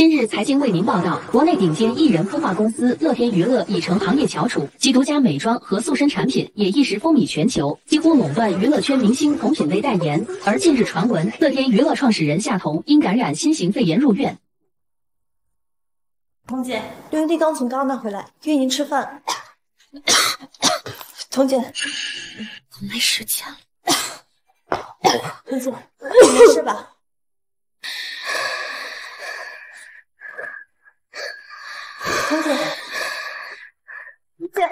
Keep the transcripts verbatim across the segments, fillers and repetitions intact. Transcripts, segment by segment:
今日财经为您报道，国内顶尖艺人孵化公司乐天娱乐已成行业翘楚，其独家美妆和塑身产品也一时风靡全球，几乎垄断娱乐圈明星同品类代言。而近日传闻，乐天娱乐创始人夏彤因感染新型肺炎入院。 彤姐，刘云娣刚从戛纳回来，约您吃饭。彤姐， 我没时间了。 彤姐，你没事吧？彤姐，彤姐，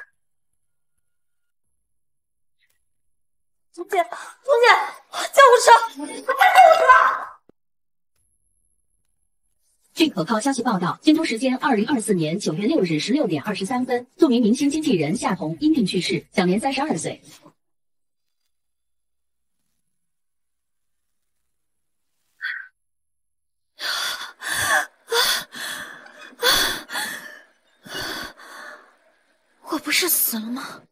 彤姐，彤姐，救护车！快叫救护车！ 据可靠消息报道，京都时间二零二四年九月六日十六点二十三分，著名明星经纪人夏彤因病去世，享年三十二岁。 我不是死了吗？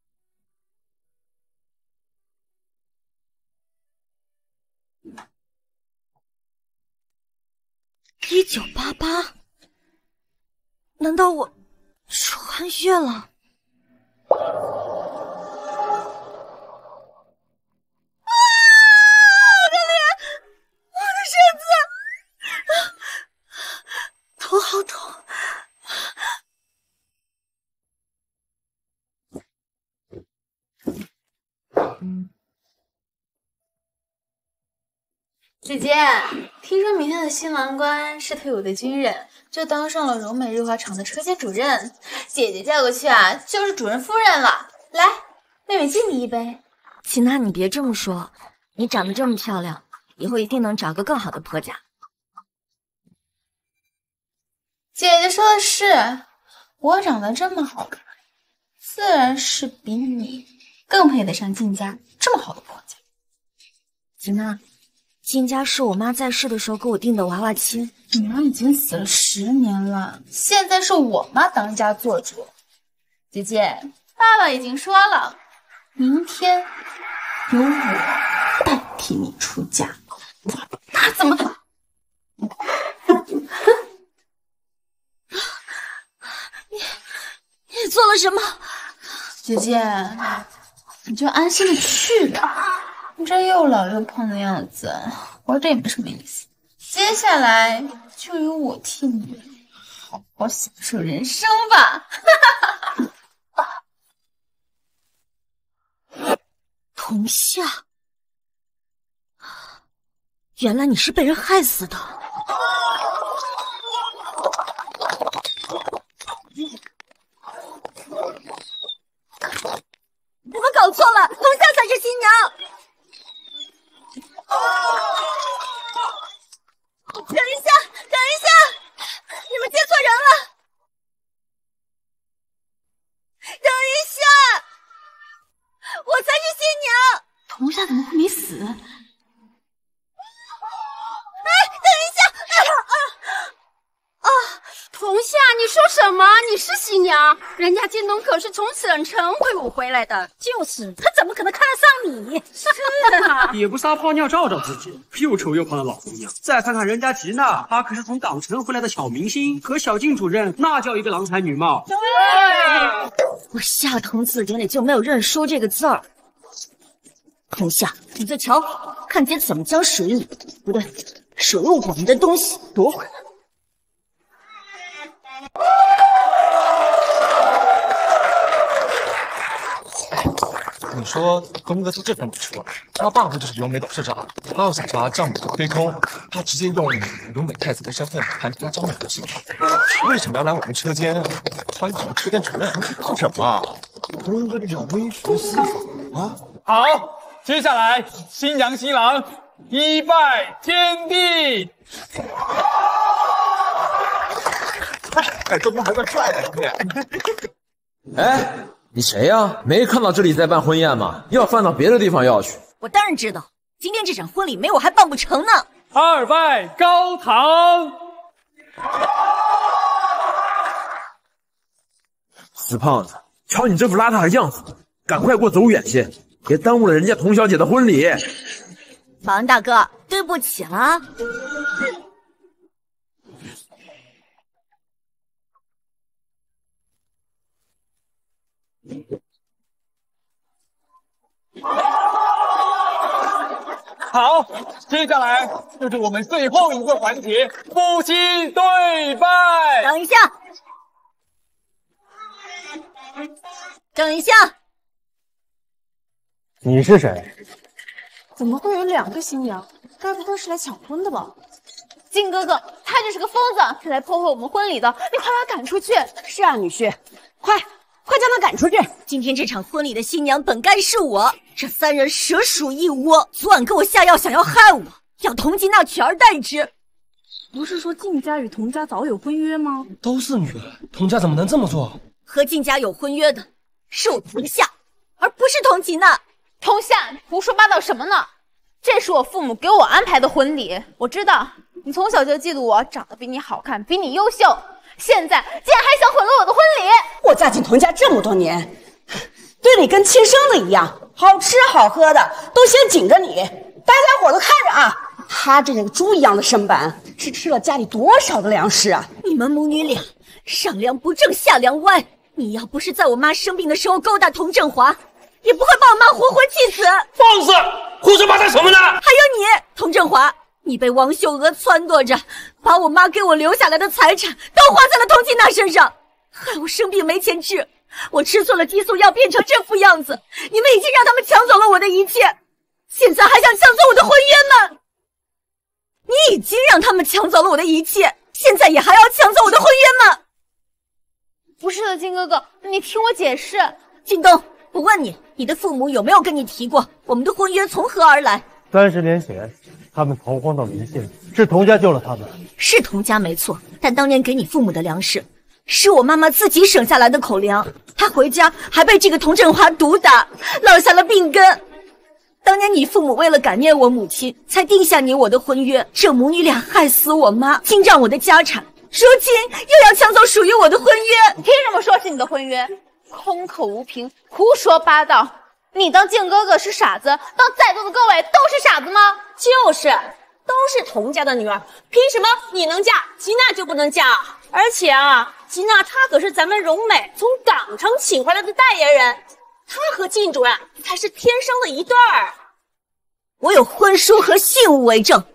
一九八八，难道我穿越了？啊！我的脸，我的身子，啊、头好痛。 姐姐，听说明天的新郎官是退伍的军人，就当上了柔美日华厂的车间主任。姐姐嫁过去啊，就是主任夫人了。来，妹妹敬你一杯。 齐娜，你别这么说，你长得这么漂亮，以后一定能找个更好的婆家。 姐姐说的是，我长得这么好看，自然是比你更配得上晋家这么好的婆家。 齐娜。金家是我妈在世的时候给我订的娃娃亲， 你妈已经死了十年了，现在是我妈当家做主。姐姐，爸爸已经说了，明天由我代替你出嫁。他怎么？ 你你做了什么？ 姐姐，你就安心的去吧。你这又老又胖的样子，活着也没什么意思。接下来就由我替你好好享受人生吧。 童夏，原来你是被人害死的。你们搞错了，童夏才是新娘。等一下，等一下，你们接错人了。等一下，我才是新娘。 童夏怎么会没死？ 哎，等一下！啊啊啊！童夏，你说什么？你是新娘？人家京东可是从省城退伍回来的。 就是，他怎么可能看得上你？ 是啊， 也不撒泡尿照照自己，又丑又胖的老姑娘。再看看人家吉娜，她可是从港城回来的小明星，和小静主任那叫一个郎才女貌。 对，我夏童字典里就没有认输这个字儿。童夏，你再瞧，看姐怎么将水里不对，水入我们的东西夺回来。 你说东哥就这份不错，他爸不就是柔美董事长？他要想查账目的亏空，他直接用柔美太子的身份盘查账目的事情。为什么要来我们车间当什么车间主任？靠什么？东哥这叫微服私访啊！ 好，接下来新娘新郎一拜天地。 哎，东哥还算帅的， 哎。你谁呀？没看到这里在办婚宴吗？要办到别的地方要去。 我当然知道，今天这场婚礼没我还办不成呢。 二拜高堂。 死胖子，瞧你这副邋遢的样子，赶快给我走远些，别耽误了人家童小姐的婚礼。 保安大哥，对不起了。 好，接下来就是我们最后一个环节——夫妻对拜。 等一下，等一下， 你是谁？ 怎么会有两个新娘？该不会是来抢婚的吧？靖哥哥，他就是个疯子，是来破坏我们婚礼的，你快把他赶出去！ 是啊，女婿，快快将他赶出去！今天这场婚礼的新娘本该是我，这三人蛇鼠一窝，昨晚给我下药，想要害我，要童吉娜取而代之。 不是说靖家与童家早有婚约吗？ 都是女人，童家怎么能这么做？ 和靖家有婚约的是我童夏，而不是童吉娜。 童夏，你胡说八道什么呢？这是我父母给我安排的婚礼，我知道你从小就嫉妒我长得比你好看，比你优秀，现在竟然还想毁了我的婚礼！ 我嫁进童家这么多年，对你跟亲生的一样，好吃好喝的都先紧着你，大家伙都看着啊！他这个猪一样的身板，是吃了家里多少的粮食啊！ 你们母女俩上梁不正下梁歪，你要不是在我妈生病的时候勾搭童振华，也不会把我妈活活气死！ 放肆！胡说八道什么呢？ 还有你，童振华，你被王秀娥撺掇着，把我妈给我留下来的财产都花在了童吉娜身上，害我生病没钱治，我吃错了激素药变成这副样子。你们已经让他们抢走了我的一切，现在还想抢走我的婚约吗？你已经让他们抢走了我的一切，现在也还要抢走我的婚约吗？ 不是的，靖哥哥，你听我解释。 靳东，我问你，你的父母有没有跟你提过我们的婚约从何而来？ 三十年前，他们逃荒到临县，是童家救了他们。 是童家没错，但当年给你父母的粮食，是我妈妈自己省下来的口粮。她回家还被这个童振华毒打，落下了病根。当年你父母为了感念我母亲，才定下你我的婚约。这母女俩害死我妈，侵占我的家产，如今又要抢走属于我的婚约。 凭什么说是你的婚约？空口无凭，胡说八道！你当靖哥哥是傻子，当在座的各位都是傻子吗？ 就是，都是童家的女儿，凭什么你能嫁，吉娜就不能嫁？而且啊，吉娜她可是咱们荣美从港城请回来的代言人，她和靳主任才是天生的一对儿。 我有婚书和信物为证。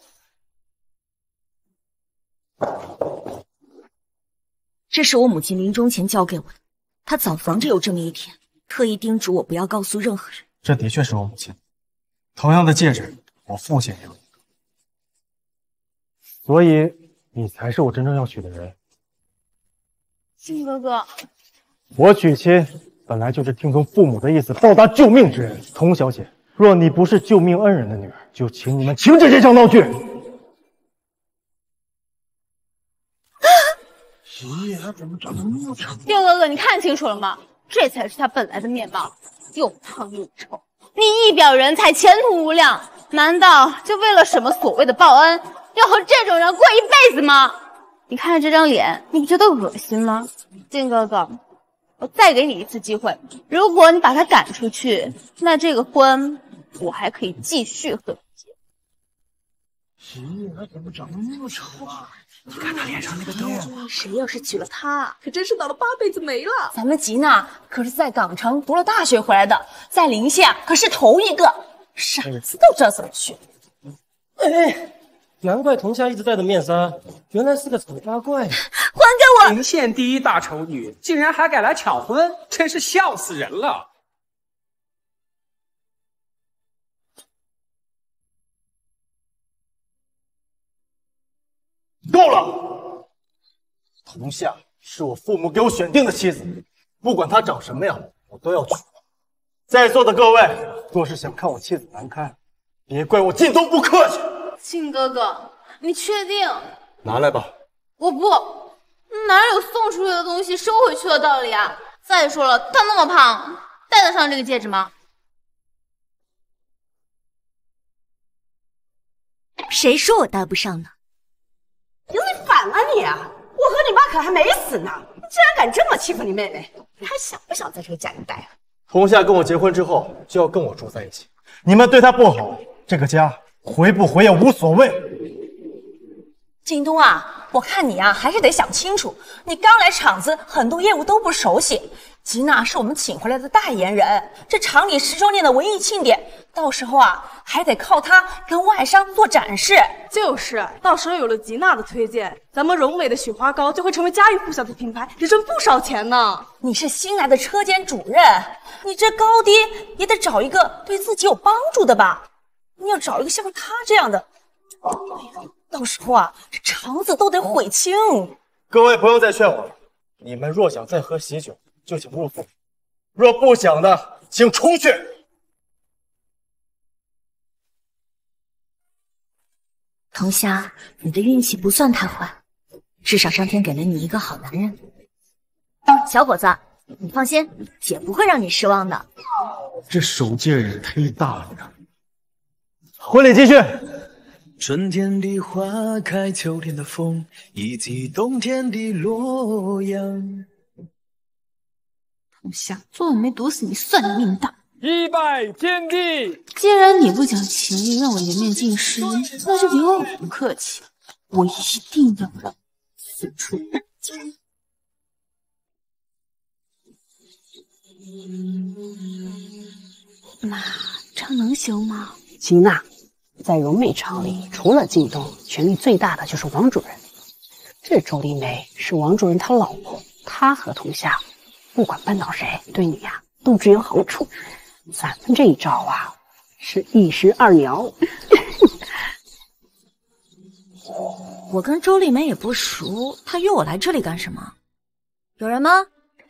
这是我母亲临终前交给我的，她早防着有这么一天，特意叮嘱我不要告诉任何人。 这的确是我母亲，同样的戒指，我父亲也有一个，所以你才是我真正要娶的人。 靖哥哥， 我娶亲本来就是听从父母的意思，报答救命之恩。童小姐，若你不是救命恩人的女儿，就请你们停止这场闹剧。 咦，他怎么长得那么丑？ 靖哥哥，你看清楚了吗？这才是他本来的面貌，又胖又丑。你一表人才，前途无量，难道就为了什么所谓的报恩，要和这种人过一辈子吗？你看着这张脸，你不觉得恶心吗？靖哥哥，我再给你一次机会，如果你把他赶出去，那这个婚我还可以继续和你结。 咦，他怎么长得那么丑啊？你看他脸上那个痘， 谁要是娶了她，可真是倒了八辈子霉了。 咱们吉娜可是在港城读了大学回来的，在临县可是头一个，上次都知道怎么去。 哎，难怪童夏一直戴的面纱，原来是个丑八怪。 还给我！ 临县第一大丑女，竟然还敢来抢婚，真是笑死人了。 够了！童夏是我父母给我选定的妻子，不管她长什么样，我都要娶。在座的各位，若是想看我妻子难堪，别怪我靳东不客气。 靖哥哥，你确定？ 拿来吧。 我不，哪有送出去的东西收回去的道理啊？再说了，他那么胖，戴得上这个戒指吗？ 谁说我戴不上呢？ 你反了你啊！我和你妈可还没死呢，你竟然敢这么欺负你妹妹，你还想不想在这个家里待啊？ 童夏跟我结婚之后就要跟我住在一起，你们对她不好，这个家回不回也无所谓。 靳东啊， 我看你啊，还是得想清楚。你刚来厂子，很多业务都不熟悉。吉娜是我们请回来的代言人，这厂里十周年的文艺庆典，到时候啊，还得靠她跟外商做展示。 就是，到时候有了吉娜的推荐，咱们荣美的雪花膏就会成为家喻户晓的品牌，得挣不少钱呢。 你是新来的车间主任，你这高低也得找一个对自己有帮助的吧？你要找一个像他这样的，到时候啊，这厂子都得悔青。 各位不用再劝我了，你们若想再喝喜酒，就请入府；若不想的，请出去。 童夏，你的运气不算太坏，至少上天给了你一个好男人。小伙子，你放心，姐不会让你失望的。 这手劲也忒大了呀！婚礼继续。 春天的花开，秋天的风，以及冬天的洛阳。 童夏，昨晚没毒死你，算你命大。 一拜天地！ 既然你不讲情义，让我颜面尽失，那就别怪我不客气，我一定要让此处人间。妈，这样能行吗？ 吉娜，在荣美厂里，除了靳东，权力最大的就是王主任。这周丽梅是王主任他老婆，她和童夏，不管扳倒谁，对你呀、啊、都只有好处。咱们这一招啊，是一石二鸟。 我跟周丽梅也不熟，她约我来这里干什么？有人吗？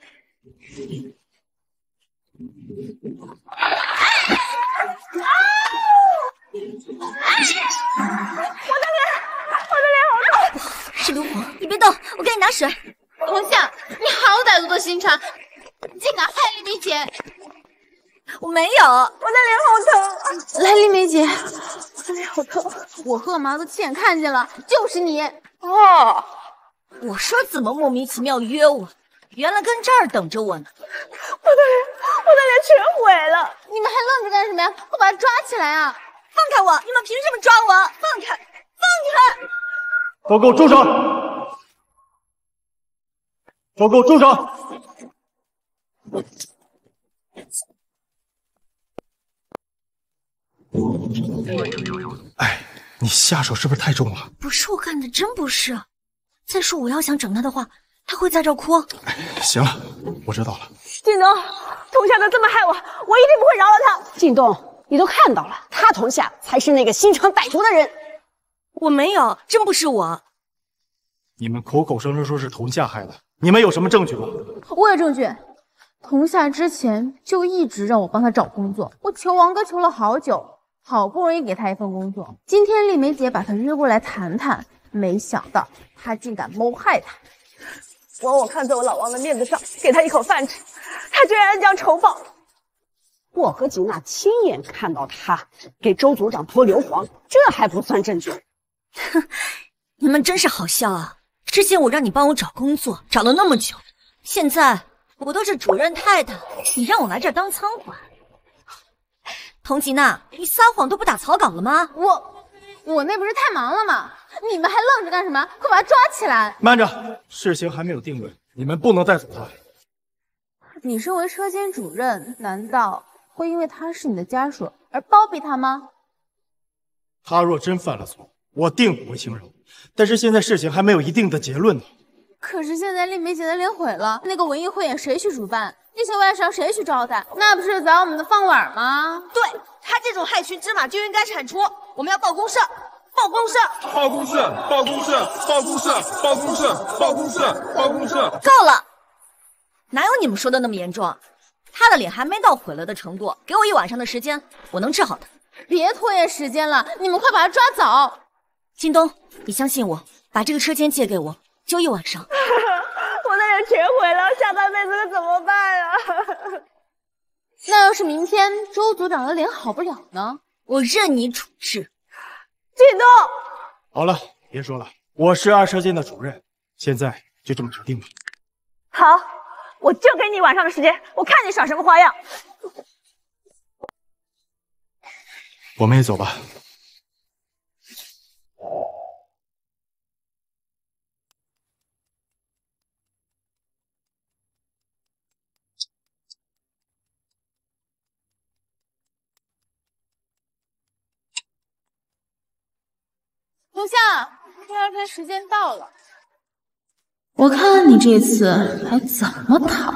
我的脸，我的脸好痛！ 是硫磺，你别动，我给你拿水。 童夏，你好歹毒的心肠，竟敢害丽梅姐！ 我没有，我的脸好疼。 来，丽梅姐， 我的脸好疼。 我和妈都亲眼看见了，就是你。 哦，我说怎么莫名其妙约我，原来跟这儿等着我呢。 我的脸，我的脸全毁了！ 你们还愣着干什么呀？快把他抓起来啊！ 放开我！你们凭什么抓我？放开！放开！ 都给我住手！都给我住手！哎，你下手是不是太重了？ 不是我干的，真不是。再说我要想整他的话，他会在这儿哭。 哎，行了，我知道了。 靳东，童夏能这么害我，我一定不会饶了他。 靳东，你都看到了，他童夏才是那个心肠歹毒的人。 我没有，真不是我。 你们口口声声说是童夏害的，你们有什么证据吗？ 我有证据。童夏之前就一直让我帮他找工作，我求王哥求了好久，好不容易给他一份工作。今天丽梅姐把他约过来谈谈，没想到他竟敢谋害他。 枉我看在我老王的面子上给他一口饭吃，他居然恩将仇报。 我和吉娜亲眼看到他给周组长泼硫磺，这还不算证据。 哼，你们真是好笑啊！之前我让你帮我找工作，找了那么久，现在我都是主任太太，你让我来这儿当仓管。童吉娜，你撒谎都不打草稿了吗？ 我我那不是太忙了吗？你们还愣着干什么？快把他抓起来！ 慢着，事情还没有定论，你们不能带走他。 你身为车间主任，难道会因为他是你的家属而包庇他吗？ 他若真犯了错，我定不会轻饶。但是现在事情还没有一定的结论呢。 可是现在丽梅姐的脸毁了，那个文艺汇演谁去主办？那些外商谁去招待？那不是砸我们的饭碗吗？ 对，他这种害群之马就应该铲除，我们要报公社，报公社， 报公社，报公社，报公社，报公社，报公社，报公社。 够了，哪有你们说的那么严重？他的脸还没到毁了的程度，给我一晚上的时间，我能治好他。 别拖延时间了，你们快把他抓走！ 京东，你相信我，把这个车间借给我，就一晚上。 我的脸全毁了，下半辈子可怎么办啊？ 那要是明天周组长的脸好不了呢？ 我任你处置。 靳东， 好了，别说了，我是二车间的主任，现在就这么决定了。 好，我就给你晚上的时间，我看你耍什么花样。 我们也走吧。 童夏，第二天时间到了，我看你这次还怎么逃。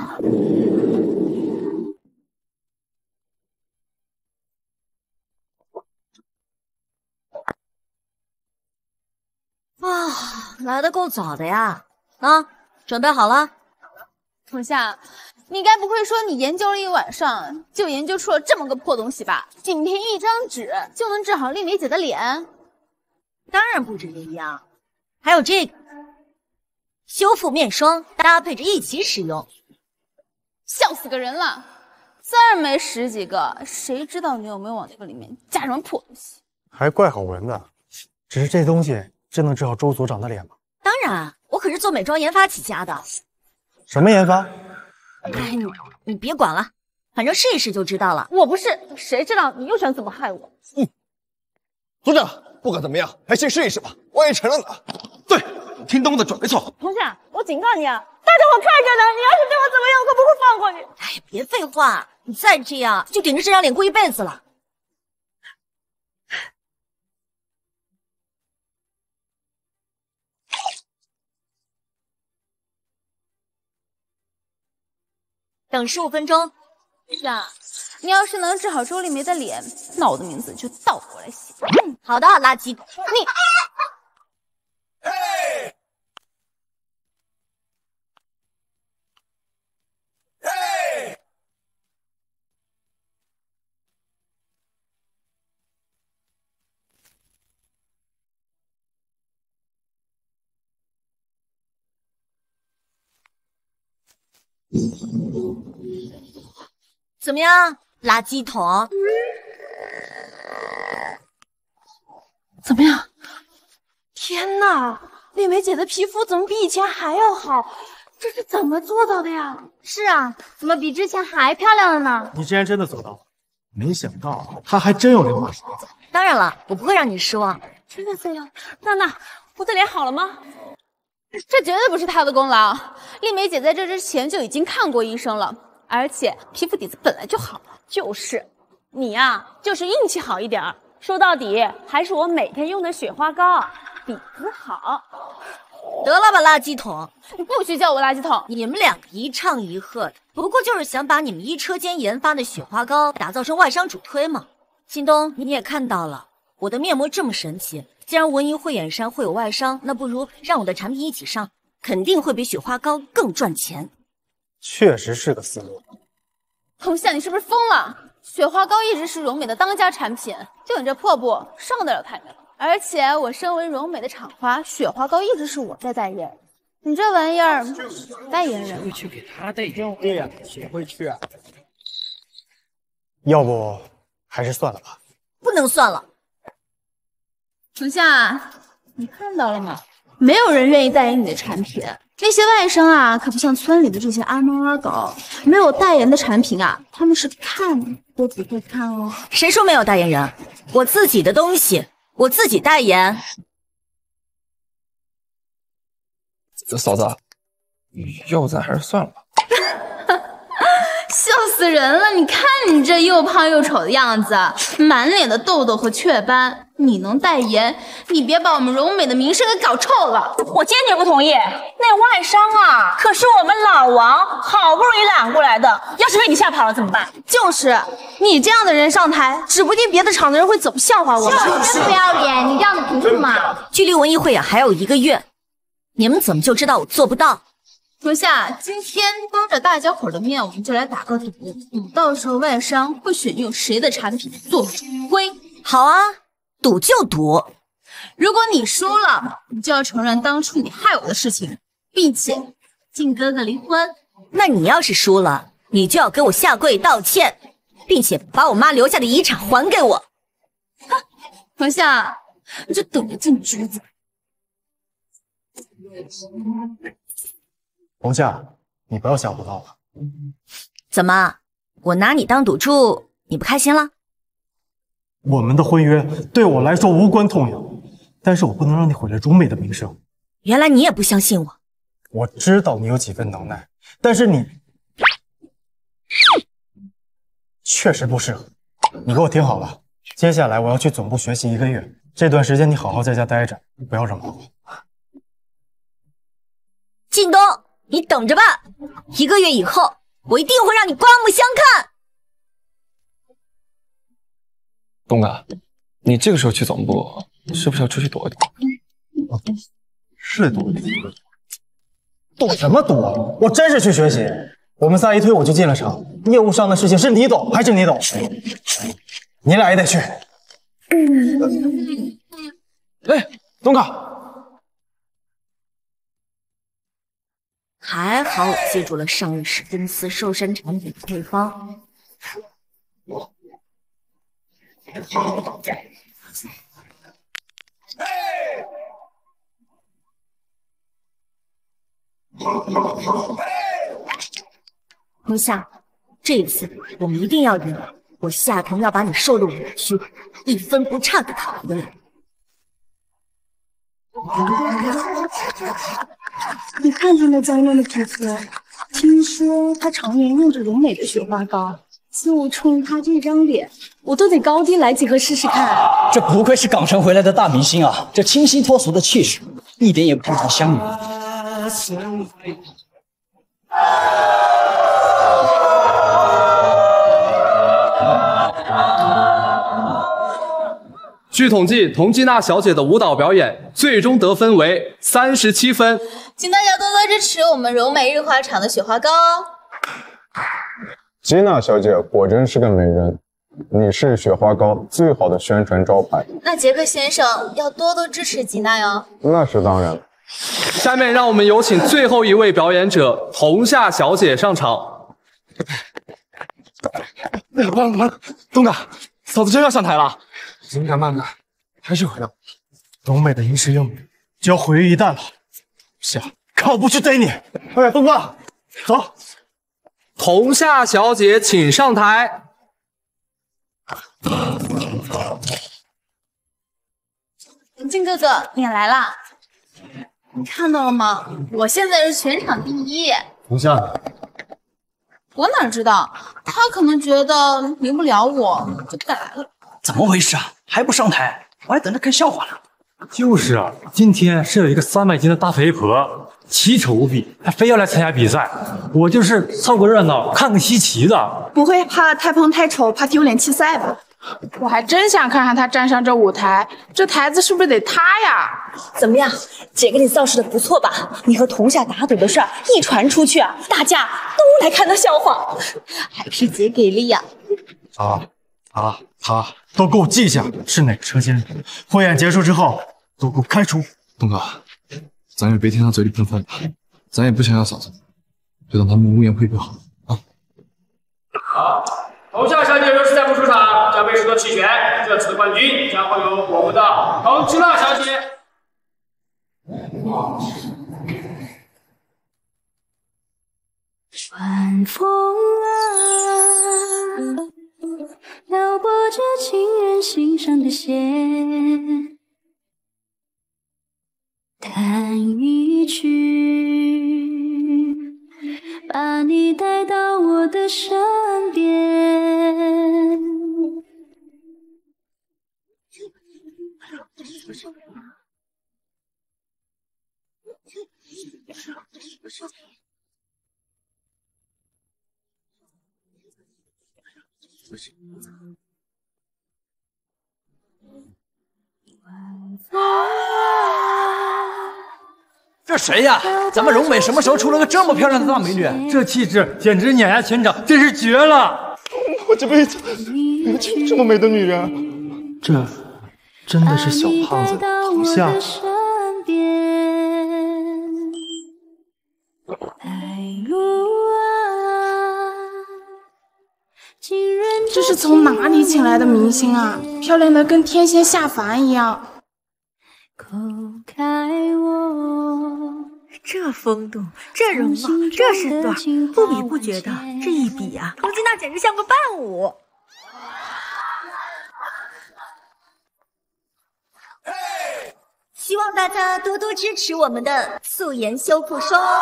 啊，来的够早的呀！啊，准备好了？ 童夏，你该不会说你研究了一晚上，就研究出了这么个破东西吧？仅凭一张纸就能治好丽梅姐的脸？ 当然不止这样，还有这个修复面霜，搭配着一起使用。 笑死个人了！字儿没十几个，谁知道你有没有往那个里面加什么破东西？ 还怪好闻的，只是这东西真能治好周所长的脸吗？ 当然，我可是做美妆研发起家的。 什么研发？ 哎，你你别管了，反正试一试就知道了。 我不是，谁知道你又想怎么害我？ 嗯，组长，不管怎么样，还先试一试吧，万一成了呢？对，听东子准没错。 童夏，我警告你啊，大家伙看着呢，你要是对我怎么样，我可不会放过你。 哎，别废话，你再这样就顶着这张脸过一辈子了。等十五分钟。 是啊，你要是能治好周丽梅的脸，那我的名字就倒过来写。 嗯，好的，垃圾。你。 嘿，嘿， 怎么样，垃圾桶？ 怎么样？天哪，丽梅姐的皮肤怎么比以前还要好？这是怎么做到的呀？ 是啊，怎么比之前还漂亮了呢？ 你竟然真的做到了，没想到她还真有灵马舌子。 当然了，我不会让你失望。 真的这样？娜娜，我的脸好了吗？ 这绝对不是她的功劳，丽梅姐在这之前就已经看过医生了，而且皮肤底子本来就好。 就是你呀、啊，就是运气好一点儿。说到底，还是我每天用的雪花膏底子好。 得了吧，垃圾桶！ 你不许叫我垃圾桶！ 你们两个一唱一和的，不过就是想把你们一车间研发的雪花膏打造成外商主推嘛。靳东，你也看到了，我的面膜这么神奇，既然文艺汇演商会有外商，那不如让我的产品一起上，肯定会比雪花膏更赚钱。 确实是个思路。 童夏，你是不是疯了？雪花膏一直是荣美的当家产品，就你这破布上得了台面？而且我身为荣美的厂花，雪花膏一直是我在代言，你这玩意儿，代言人会去给他代言？对呀，谁会去啊？ 要不还是算了吧。 不能算了。 童夏，你看到了吗？没有人愿意代言你的产品。那些外商啊，可不像村里的这些阿猫阿狗，没有代言的产品啊，他们是看都不会看哦。 谁说没有代言人？我自己的东西，我自己代言。 嫂子，要不咱还是算了吧。 笑死人了！你看你这又胖又丑的样子，满脸的痘痘和雀斑，你能代言？你别把我们荣美的名声给搞臭了！ 我坚决不同意。那外商啊，可是我们老王好不容易揽过来的，要是被你吓跑了怎么办？ 就是你这样的人上台，指不定别的厂的人会怎么笑话我们。 真不要脸！你这样子凭什么？ 距离文艺汇演还有一个月，你们怎么就知道我做不到？ 童夏，今天当着大家伙的面，我们就来打个赌，赌到时候外商会选用谁的产品做主推。 好啊，赌就赌。 如果你输了，你就要承认当初你害我的事情，并且敬哥哥离婚。 那你要是输了，你就要给我下跪道歉，并且把我妈留下的遗产还给我。 童夏，你就等着进局子。 红夏，你不要想不到了。 怎么，我拿你当赌注，你不开心了？ 我们的婚约对我来说无关痛痒，但是我不能让你毁了荣美的名声。 原来你也不相信我。 我知道你有几分能耐，但是你确实不适合。你给我听好了，接下来我要去总部学习一个月， 这段时间你好好在家待着，不要惹毛我。 靳东，你等着吧，一个月以后，我一定会让你刮目相看。 东哥，你这个时候去总部，是不是要出去躲一躲？ 哦、是躲一躲，躲什么躲？我真是去学习。我们仨一推我就进了厂，业务上的事情是你懂还是你懂？你俩也得去。 哎，东哥。 还好我记住了上一世真丝瘦身产品的配方。冬夏，这一次我们一定要赢！我夏桐要把你受的委屈一分不差的讨回来。 你看他那娇嫩的皮肤，听说他常年用着荣美的雪花膏，就冲他这张脸，我都得高低来几盒试试看。 这不愧是港城回来的大明星啊！这清新脱俗的气势，一点也不像湘女。 据统计，佟吉娜小姐的舞蹈表演最终得分为三十七分， 请大家多多支持我们柔美日化厂的雪花膏哦。 吉娜小姐果真是个美人，你是雪花膏最好的宣传招牌。 那杰克先生要多多支持吉娜哟。 那是当然。 下面让我们有请最后一位表演者佟夏小姐上场。 完了完了完了，东哥，嫂子真要上台了。 紧赶慢赶，还是回来。 荣美的一世英名就要毁于一旦了。夏，看我不去逮你！哎，东哥，走。 佟夏小姐，请上台。 靖哥哥，你来啦！你看到了吗？我现在是全场第一。 佟夏， 我哪知道？他可能觉得赢不了我，就不敢来了。 怎么回事啊？还不上台？我还等着看笑话呢。 就是啊，今天是有一个三百斤的大肥婆，奇丑无比，还非要来参加比赛。我就是凑个热闹，看个稀奇的。 不会怕太胖太丑，怕丢脸弃赛吧？我还真想看看他站上这舞台，这台子是不是得塌呀？ 怎么样，姐给你造势的不错吧？你和童夏打赌的事儿一传出去啊，大家都来看他笑话，还是姐给力呀！ 啊啊，他。 都给我记下是哪个车间。汇演结束之后，都给我开除。 东哥，咱也别听他嘴里喷饭，咱也不想要嫂子，就当他们污言秽语好啊。 好，佟夏小姐若是再不出场，将被视作弃权。这次的冠军将会由我们的佟吉娜小姐。 晚风啊。 撩拨着情人心上的弦，弹一曲，把你带到我的身边。 这谁呀？咱们荣美什么时候出了个这么漂亮的大美女？ 这气质简直碾压全场，真是绝了！ 我这辈子没有见过这么美的女人。 这真的是小胖子佟夏。 这是从哪里请来的明星啊？漂亮的跟天仙下凡一样。 这风度，这容貌，这身段，不比不觉得，这一比啊，佟吉娜简直像个伴舞。希望大家多多支持我们的素颜修复霜哦。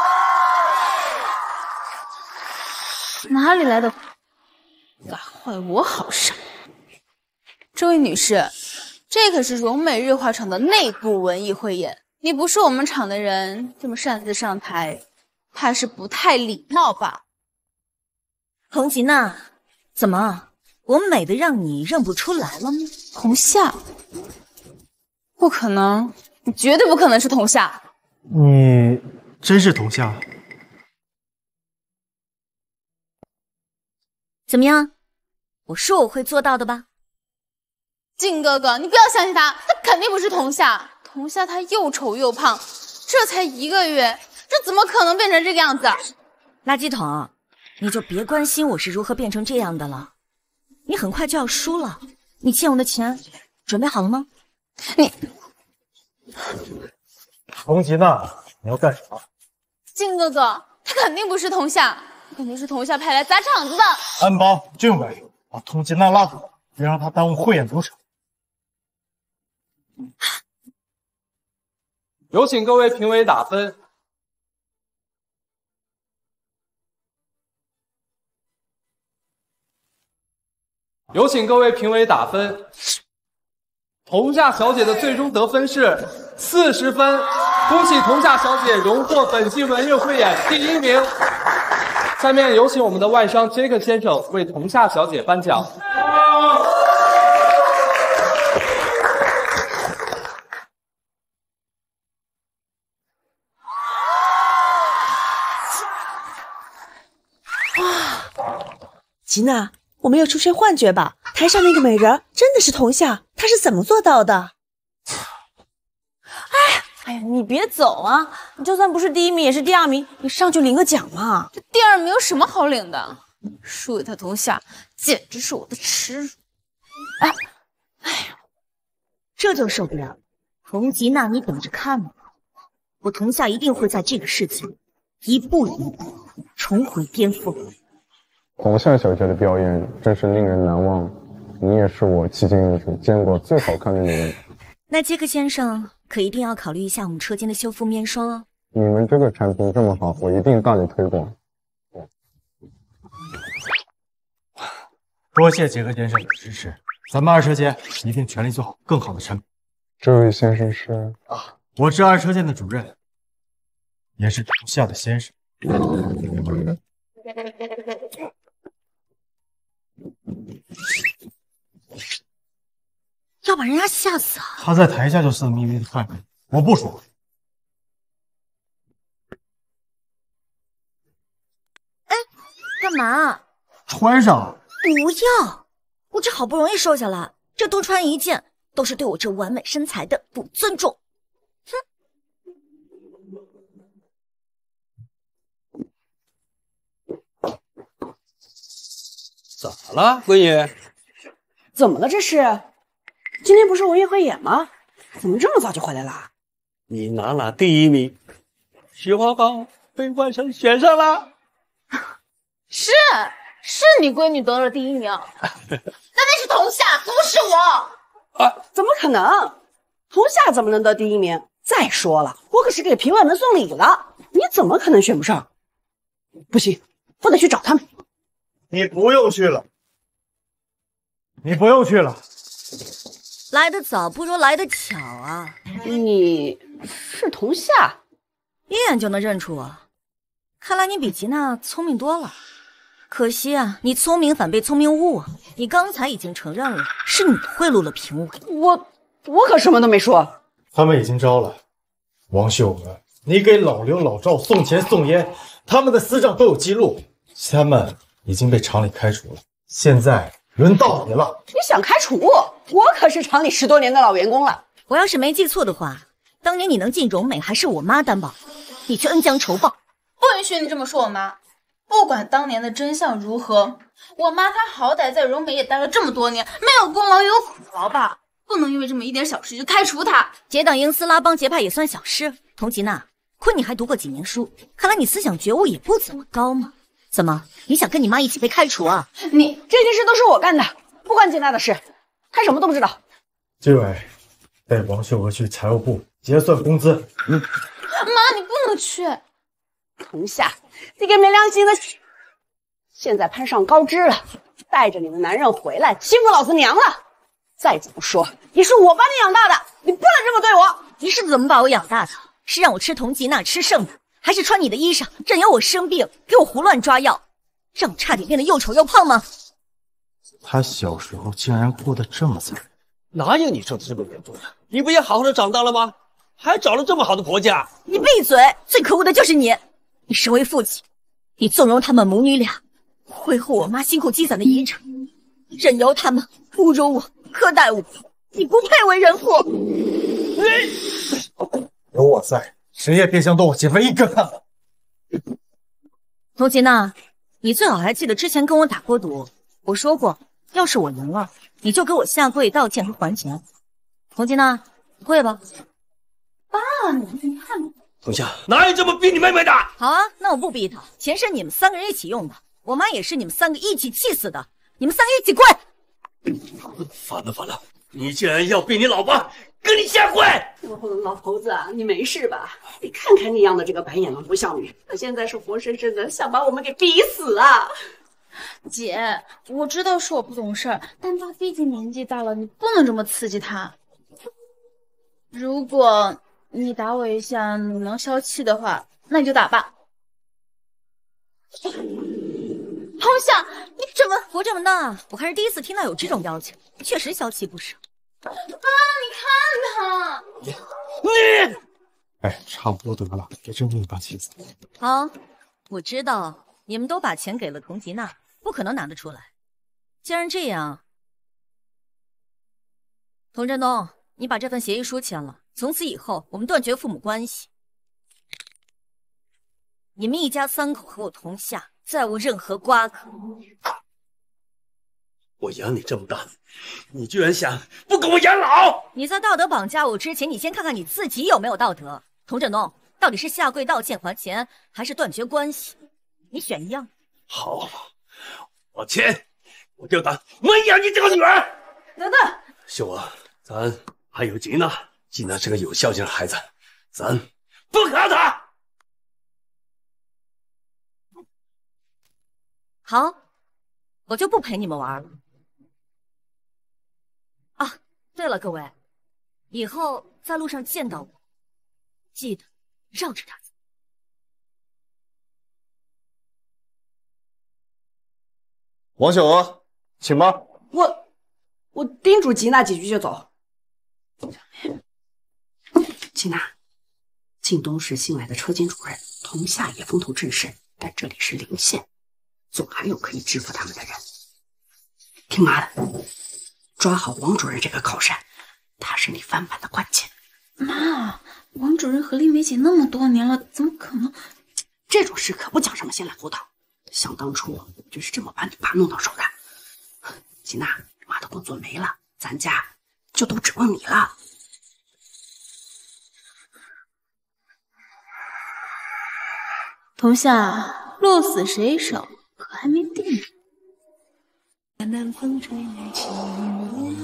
哪里来的？敢坏我好上！这位女士， 这可是荣美日化厂的内部文艺汇演，你不是我们厂的人，这么擅自上台，怕是不太礼貌吧？ 洪吉娜，怎么，我美的让你认不出来了吗？ 童夏，不可能，你绝对不可能是童夏。 你真是童夏？ 怎么样？我说我会做到的吧？ 靖哥哥，你不要相信他，他肯定不是童夏。童夏他又丑又胖，这才一个月，这怎么可能变成这个样子？ 垃圾桶，你就别关心我是如何变成这样的了。你很快就要输了，你欠我的钱准备好了吗？ 你， 洪吉娜，你要干什么？ 靖哥哥，他肯定不是童夏，他肯定是童夏派来砸场子的。 安保政委，把童吉娜拉走，别让他耽误汇演流程。 有请各位评委打分。有请各位评委打分。童夏小姐的最终得分是四十分，恭喜童夏小姐荣获本季文日汇演第一名。下面有请我们的外商杰克先生为童夏小姐颁奖。 吉娜，我没有出现幻觉吧？台上那个美人真的是童夏，她是怎么做到的？哎，哎呀，你别走啊！你就算不是第一名，也是第二名，你上去领个奖嘛。 这第二名有什么好领的？输给他童夏，简直是我的耻辱！ 哎，哎呀，这就受不了了。洪吉娜，你等着看吧，我童夏一定会在这个世界一步一步重回巅峰。 童夏小姐的表演真是令人难忘，你也是我迄今为止见过最好看的女人。 那杰克先生可一定要考虑一下我们车间的修复面霜哦。 你们这个产品这么好，我一定大力推广。 多谢杰克先生的支持，咱们二车间一定全力做好更好的产品。 这位先生是啊，我是二车间的主任，也是童夏的先生。 要把人家吓死啊！ 他在台下就色眯眯的看着，我不说。 哎，干嘛？ 穿上。 不要！我这好不容易瘦下来，这多穿一件都是对我这完美身材的不尊重。 哼！怎么了，闺女？ 怎么了？这是？今天不是文艺汇演吗？怎么这么早就回来了？ 你拿了第一名，雪花膏被万生选上了。 是是，你闺女得了第一名，那那是童夏，不是我。 啊，怎么可能？童夏怎么能得第一名？再说了，我可是给评委们送礼了，你怎么可能选不上？不行，我得去找他们。 你不用去了，你不用去了。 来得早不如来得巧啊！ 你是童夏， 一眼就能认出我，看来你比吉娜聪明多了。可惜啊，你聪明反被聪明误啊！你刚才已经承认了，是你贿赂了评委。 我我可什么都没说。 他们已经招了，王秀娥，你给老刘、老赵送钱送烟，他们的私账都有记录，他们已经被厂里开除了。现在轮到你了。 你想开除我？我可是厂里十多年的老员工了。 我要是没记错的话，当年你能进荣美还是我妈担保，你去恩将仇报。 不允许你这么说我妈。不管当年的真相如何，我妈她好歹在荣美也待了这么多年，没有功劳也有苦劳吧？不能因为这么一点小事就开除她。 结党营私拉帮结派也算小事。童吉娜，亏你还读过几年书，看来你思想觉悟也不怎么高嘛。怎么，你想跟你妈一起被开除啊？ 你这件事都是我干的，不关吉娜的事，她什么都不知道。 纪委，带王秀娥去财务部结算工资。嗯， 妈，你不能去。 童夏，你个没良心的！现在攀上高枝了，带着你的男人回来欺负老子娘了， 再怎么说也是我把你养大的，你不能这么对我。 你是怎么把我养大的？是让我吃同吉娜吃剩的，还是穿你的衣裳，任由我生病，给我胡乱抓药，让我差点变得又丑又胖吗？ 他小时候竟然过得这么惨， 哪有你说的这么严重呀？你不也好好的长大了吗？还找了这么好的婆家？ 你闭嘴！最可恶的就是你！你身为父亲，你纵容他们母女俩挥霍我妈辛苦积攒的遗产，任由他们侮辱我、苛待我，你不配为人父！ 有我在，谁也别想动我姐妹一根汗毛。 童吉娜，你最好还记得之前跟我打过赌，我说过，要是我赢了，你就给我下跪道歉和还钱。童吉娜，你跪吧。 爸，你看， 童夏，哪有这么逼你妹妹的？ 好啊，那我不逼她，钱是你们三个人一起用的，我妈也是你们三个一起气死的，你们三个一起跪！ 烦了烦了，你竟然要逼你老婆跟你下跪！ 老头子，你没事吧？你看看你养的这个白眼狼不孝女，她现在是活生生的想把我们给逼死啊！ 姐，我知道是我不懂事，但他毕竟年纪大了，你不能这么刺激他。如果你打我一下，你能消气的话，那你就打吧。童夏，你怎么活这么大，我还是第一次听到有这种要求，确实消气不少。 啊，你看他， 你，哎，差不多得了，别真正把气死。 好，我知道你们都把钱给了童吉娜，不可能拿得出来。既然这样，童振东，你把这份协议书签了，从此以后我们断绝父母关系。你们一家三口和我童夏再无任何瓜葛。 我养你这么大，你居然想不给我养老？ 你在道德绑架我之前，你先看看你自己有没有道德。童振东，到底是下跪道歉还钱，还是断绝关系？你选一样。 好，我签，我就当没养你这个女儿。 等等， 秀娥，咱还有吉娜，吉娜是个有孝心的孩子，咱不可她。 好，我就不陪你们玩了。啊，对了，各位，以后在路上见到我，记得绕着他走。 王小娥，请吧。 我我叮嘱吉娜几句就走。吉娜，晋东是新来的车间主任，童夏也风头正盛，但这里是临县，总还有可以制服他们的人。听妈的，抓好王主任这个靠山，他是你翻盘的关键。 妈，王主任和丽梅姐那么多年了，怎么可能？ 这种事可不讲什么先来后到。想当初就是这么把你爸弄到手的。吉娜，妈的工作没了，咱家就都指望你了。 童夏，鹿死谁手可还没定。 南风吹来清风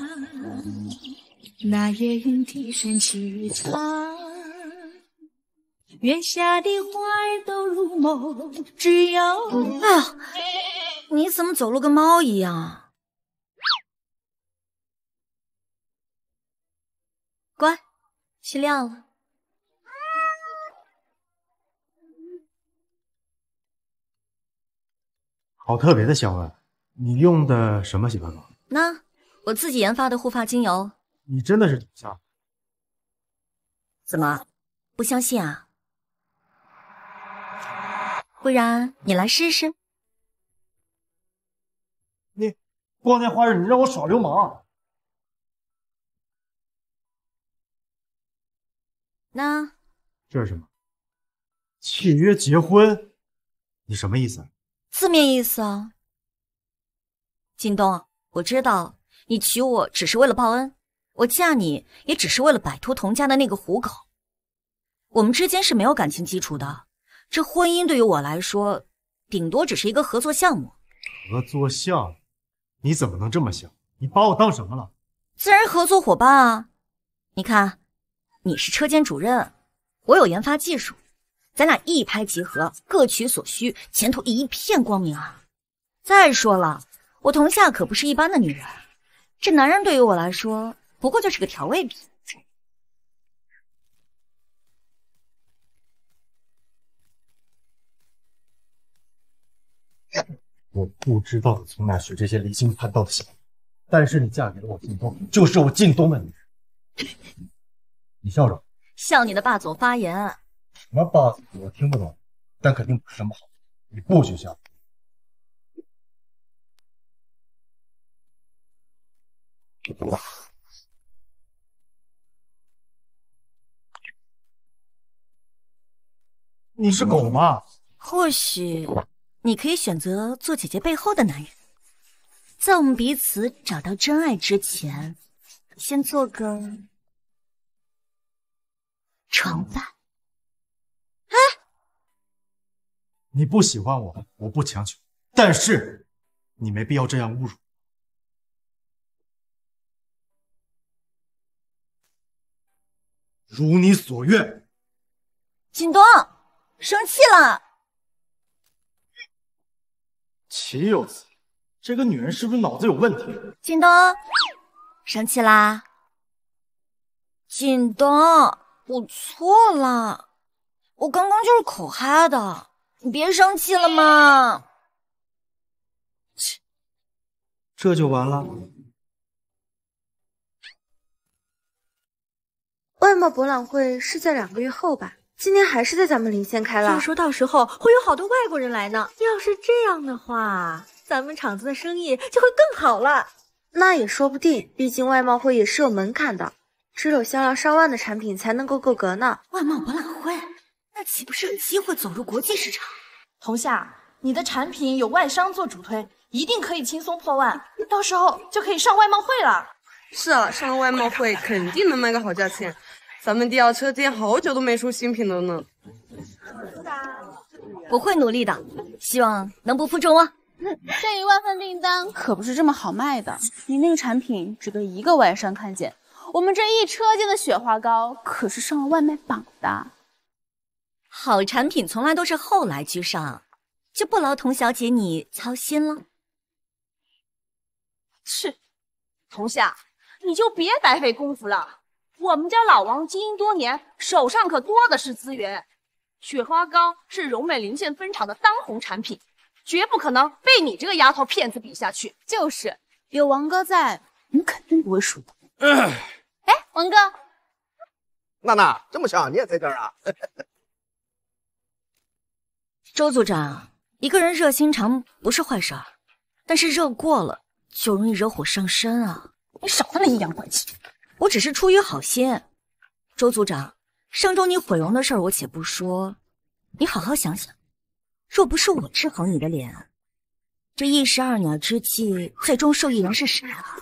那夜云低声细唱，月下的花儿都入梦，只有哎呀，你怎么走路跟猫一样？乖，去晾了。 好特别的香味，你用的什么洗发膏？ 那我自己研发的护发精油。 你真的是童夏？ 怎么不相信啊？不然你来试试。 你光天化日，你让我耍流氓？ 那这是什么？契约结婚？你什么意思？ 字面意思啊。靳东，我知道你娶我只是为了报恩，我嫁你也只是为了摆脱童家的那个虎口。我们之间是没有感情基础的，这婚姻对于我来说，顶多只是一个合作项目。 合作项目？你怎么能这么想？你把我当什么了？ 自然合作伙伴啊！你看，你是车间主任，我有研发技术，咱俩一拍即合，各取所需，前途一片光明啊！再说了，我童夏可不是一般的女人， 这男人对于我来说，不过就是个调味品。 我不知道你从哪学这些离经叛道的想法，但是你嫁给了我靳东，就是我靳东的女人。你笑什么？ 笑你的霸总发言。 什么霸总？我听不懂，但肯定不是什么好。你不许笑。你是狗吗？ 或许你可以选择做姐姐背后的男人，在我们彼此找到真爱之前，先做个床伴。 哎， 你不喜欢我，我不强求，但是你没必要这样侮辱。如你所愿。 靳东，生气了。 岂有此理！这个女人是不是脑子有问题？ 靳东，生气啦？靳东，我错了，我刚刚就是口嗨的，你别生气了嘛。 这就完了？ 外贸博览会是在两个月后吧？今年还是在咱们临县开了。 听说到时候会有好多外国人来呢。要是这样的话，咱们厂子的生意就会更好了。 那也说不定，毕竟外贸会也是有门槛的，只有销量上万的产品才能够够格呢。 外贸博览会，那岂不是有机会走入国际市场？ 童夏，你的产品有外商做主推，一定可以轻松破万，到时候就可以上外贸会了。 是啊，上了外贸会肯定能卖个好价钱。咱们第二车间好久都没出新品了呢。 我会努力的，希望能不负众望。 这一万份订单可不是这么好卖的，你那个产品只对一个外商看见，我们这一车间的雪花膏可是上了外卖榜的。 好产品从来都是后来居上，就不劳童小姐你操心了。 是，童夏，你就别白费功夫了。我们家老王经营多年，手上可多的是资源。雪花膏是荣美临县分厂的当红产品，绝不可能被你这个丫头片子比下去。就是，有王哥在，我们肯定不会输的。 嗯、 哎，王哥， 娜娜，这么巧你也在这儿啊？ 周组长，一个人热心肠不是坏事儿，但是热过了就容易惹火上身啊！ 你少他妈阴阳怪气。 我只是出于好心，周组长，上周你毁容的事儿我且不说，你好好想想，若不是我治好你的脸，这一石二鸟之计，最终受益人是谁啊？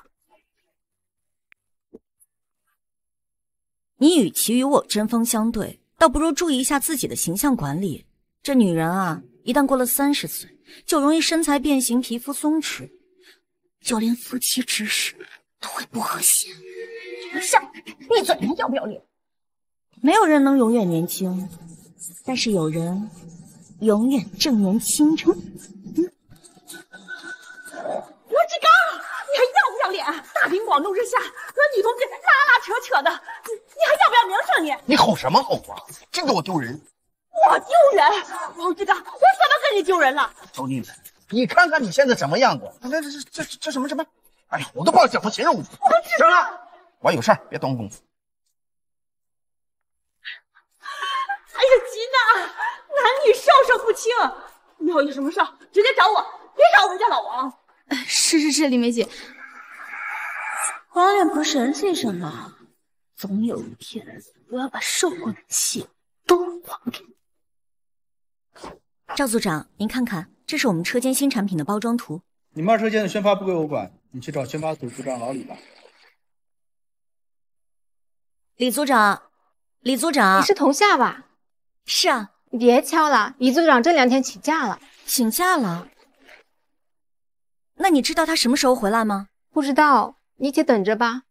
你与其与我针锋相对，倒不如注意一下自己的形象管理。这女人啊，一旦过了三十岁，就容易身材变形、皮肤松弛，就连夫妻之事都会不和谐。 像闭嘴，要不要脸？ 没有人能永远年轻，但是有人永远正年轻着。嗯， 罗志刚，你还要不要脸？大庭广众之下和女同志拉拉扯扯的，你你还要不要名声？你你吼什么吼啊？真给我丢人！ 我丢人？罗志刚，我怎么跟你丢人了？ 周丽子，你看看你现在什么样子？这这这这这什么什么？哎呀，我都不知道怎么形容你。行了。我有事儿，别耽误功夫。 哎呀，吉娜，男女授受不亲，以后有什么事直接找我，别找我们家老王。 是是是，李梅姐， 黄脸婆神气什么？总有一天，我要把受过的气都还给你。 赵组长，您看看，这是我们车间新产品的包装图。 你们二车间的宣发不归我管，你去找宣发组组长老李吧。 李组长，李组长， 你是童夏吧？ 是啊。 你别敲了，李组长这两天请假了。 请假了？那你知道他什么时候回来吗？ 不知道，你且等着吧。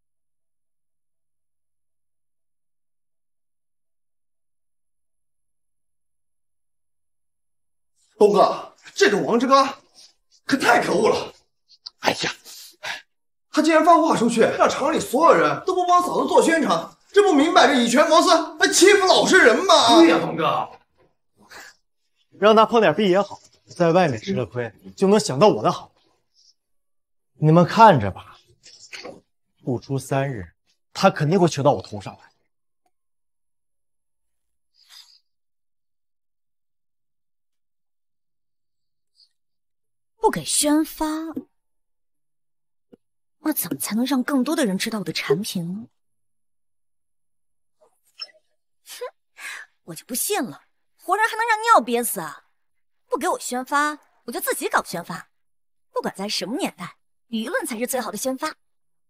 东哥，这个王志刚可太可恶了！哎呀， 他竟然放话出去，让厂里所有人都不帮嫂子做宣传，这不明摆着以权谋私，还欺负老实人吗？ 对呀，东哥，让他碰点壁也好，在外面吃了亏，就能想到我的好。你们看着吧，不出三日，他肯定会求到我头上来。 不给宣发，那怎么才能让更多的人知道我的产品呢？哼，我就不信了，活人还能让尿憋死啊！不给我宣发，我就自己搞宣发。不管在什么年代，舆论才是最好的宣发。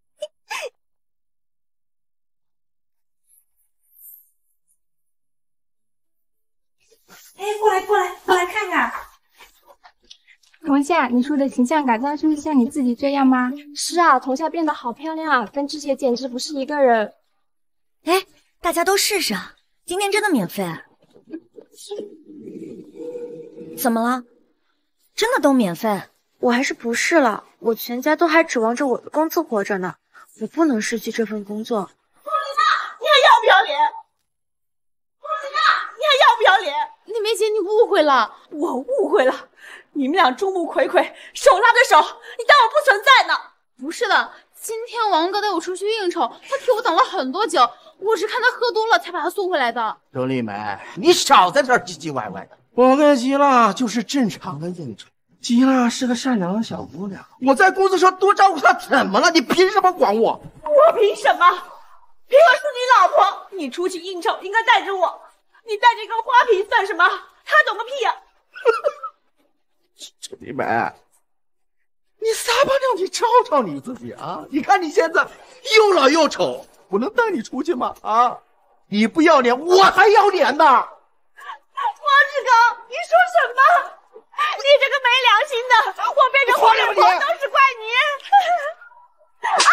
哎，过来过来过来看看。童夏，你说的形象改造就是像你自己这样吗？是啊，童夏变得好漂亮，跟之前简直不是一个人。 哎，大家都试试啊！今天真的免费。怎么了？真的都免费？ 我还是不试了，我全家都还指望着我的工资活着呢，我不能失去这份工作。 顾丽娜，你还要不要脸？顾丽娜，你还要不要脸？ 丽梅姐，你误会了， 我误会了。你们俩众目睽睽，手拉着手，你当我不存在呢？ 不是的，今天王哥带我出去应酬，他替我等了很多酒，我是看他喝多了才把他送回来的。 周丽梅，你少在这儿唧唧歪歪的。我跟吉娜就是正常的应酬。吉娜是个善良的小姑娘，我在公司上多照顾她，怎么了？你凭什么管我？ 我凭什么？凭我是你老婆，你出去应酬应该带着我，你带着一个花瓶算什么？他懂个屁呀！ 周丽梅，你撒把尿，你照照你自己啊！你看你现在又老又丑，我能带你出去吗？啊！你不要脸，我还要脸呢！ 王志刚，你说什么？你这个没良心的！我变成黄脸婆都是怪你！啊！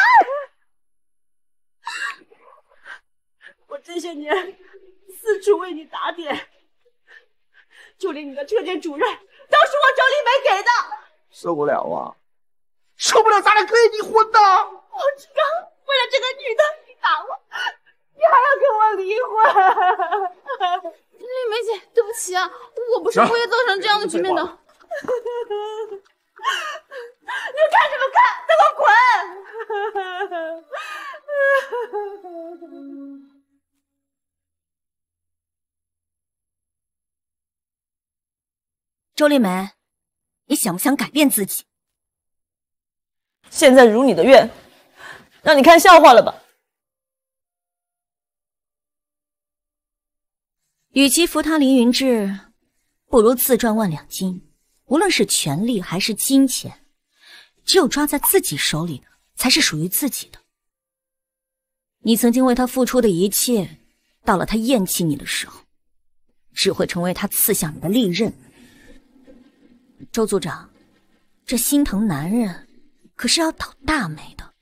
我这些年四处为你打点，就连你的车间主任都是我周丽梅给的。 受不了啊！受不了，咱俩可以离婚的。 王志刚，为了这个女的，你打我，你还要跟我离婚？ 丽梅姐，对不起啊，我不是故意造成这样的局面的。 你看什么看？给我滚！ 周丽梅，你想不想改变自己？ 现在如你的愿，让你看笑话了吧？ 与其扶他凌云志，不如自赚万两金。无论是权力还是金钱，只有抓在自己手里的，才是属于自己的。你曾经为他付出的一切，到了他厌弃你的时候，只会成为他刺向你的利刃。周组长，这心疼男人可是要倒大霉的。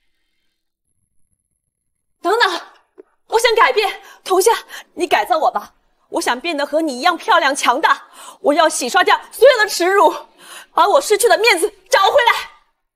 等等，我想改变，童夏，你改造我吧。我想变得和你一样漂亮强大，我要洗刷掉所有的耻辱，把我失去的面子找回来。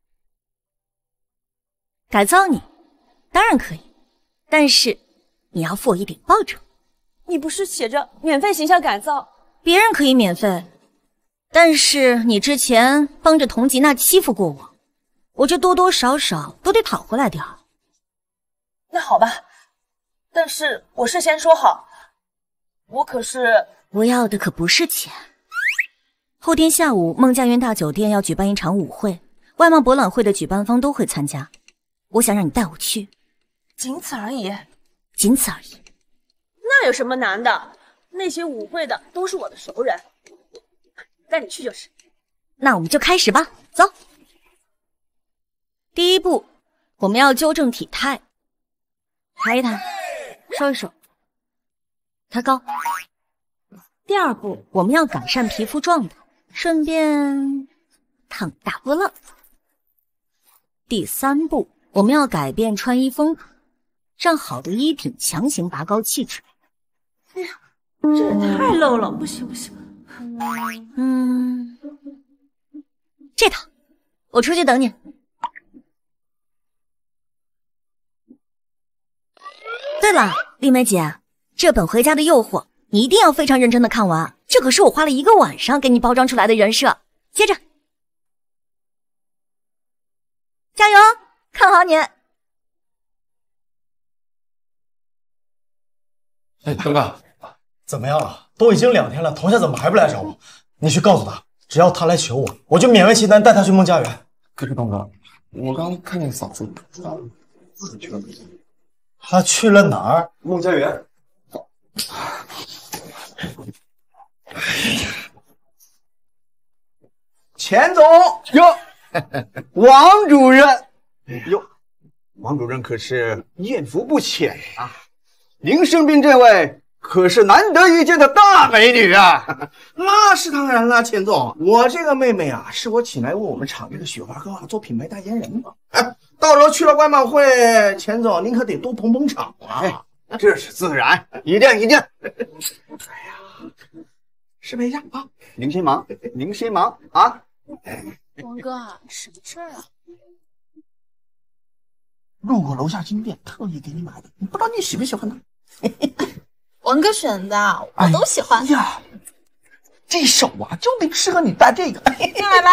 改造你，当然可以，但是你要付我一点报酬。 你不是写着免费形象改造？ 别人可以免费，但是你之前帮着童吉娜欺负过我，我这多多少少都得讨回来点儿。 那好吧，但是我事先说好。我可是我要的可不是钱。后天下午，孟家园大酒店要举办一场舞会，外贸博览会的举办方都会参加。我想让你带我去， 仅此而已。 仅此而已。 那有什么难的？那些舞会的都是我的熟人，带你去就是。 那我们就开始吧，走。第一步，我们要纠正体态，抬一抬，收一收。抬高。第二步，我们要改善皮肤状态，顺便烫大波浪。第三步，我们要改变穿衣风格，让好的衣品强行拔高气质。 哎呀，这也太 low 了，不行不行。 嗯，这套，我出去等你。 对了，丽梅姐，这本《回家的诱惑》你一定要非常认真的看完，这可是我花了一个晚上给你包装出来的人设。接着，加油，看好你。 哎，东哥， 怎么样了？都已经两天了，童夏怎么还不来找我？你去告诉他，只要他来求我，我就勉为其难带他去孟家园。 可是东哥，我刚看见嫂子自己去了。 他去了哪儿？ 孟家园。 钱总哟，王主任哟，王主任可是艳福不浅啊！您身边这位可是难得一见的大美女啊！那是当然了，钱总，我这个妹妹啊，是我请来为我们厂这个雪花膏啊做品牌代言人的。哎，到时候去了外贸会，钱总您可得多捧捧场啊！哎，这是自然，一定一定。哎呀，失陪一下啊！您先忙，您先忙啊！ 王哥，什么事儿啊？ 路过楼下金店，特意给你买的，你不知道你喜不喜欢呢？ 王哥选的，我都喜欢。 哎呀，这手啊，就得适合你戴这个。 进来吧。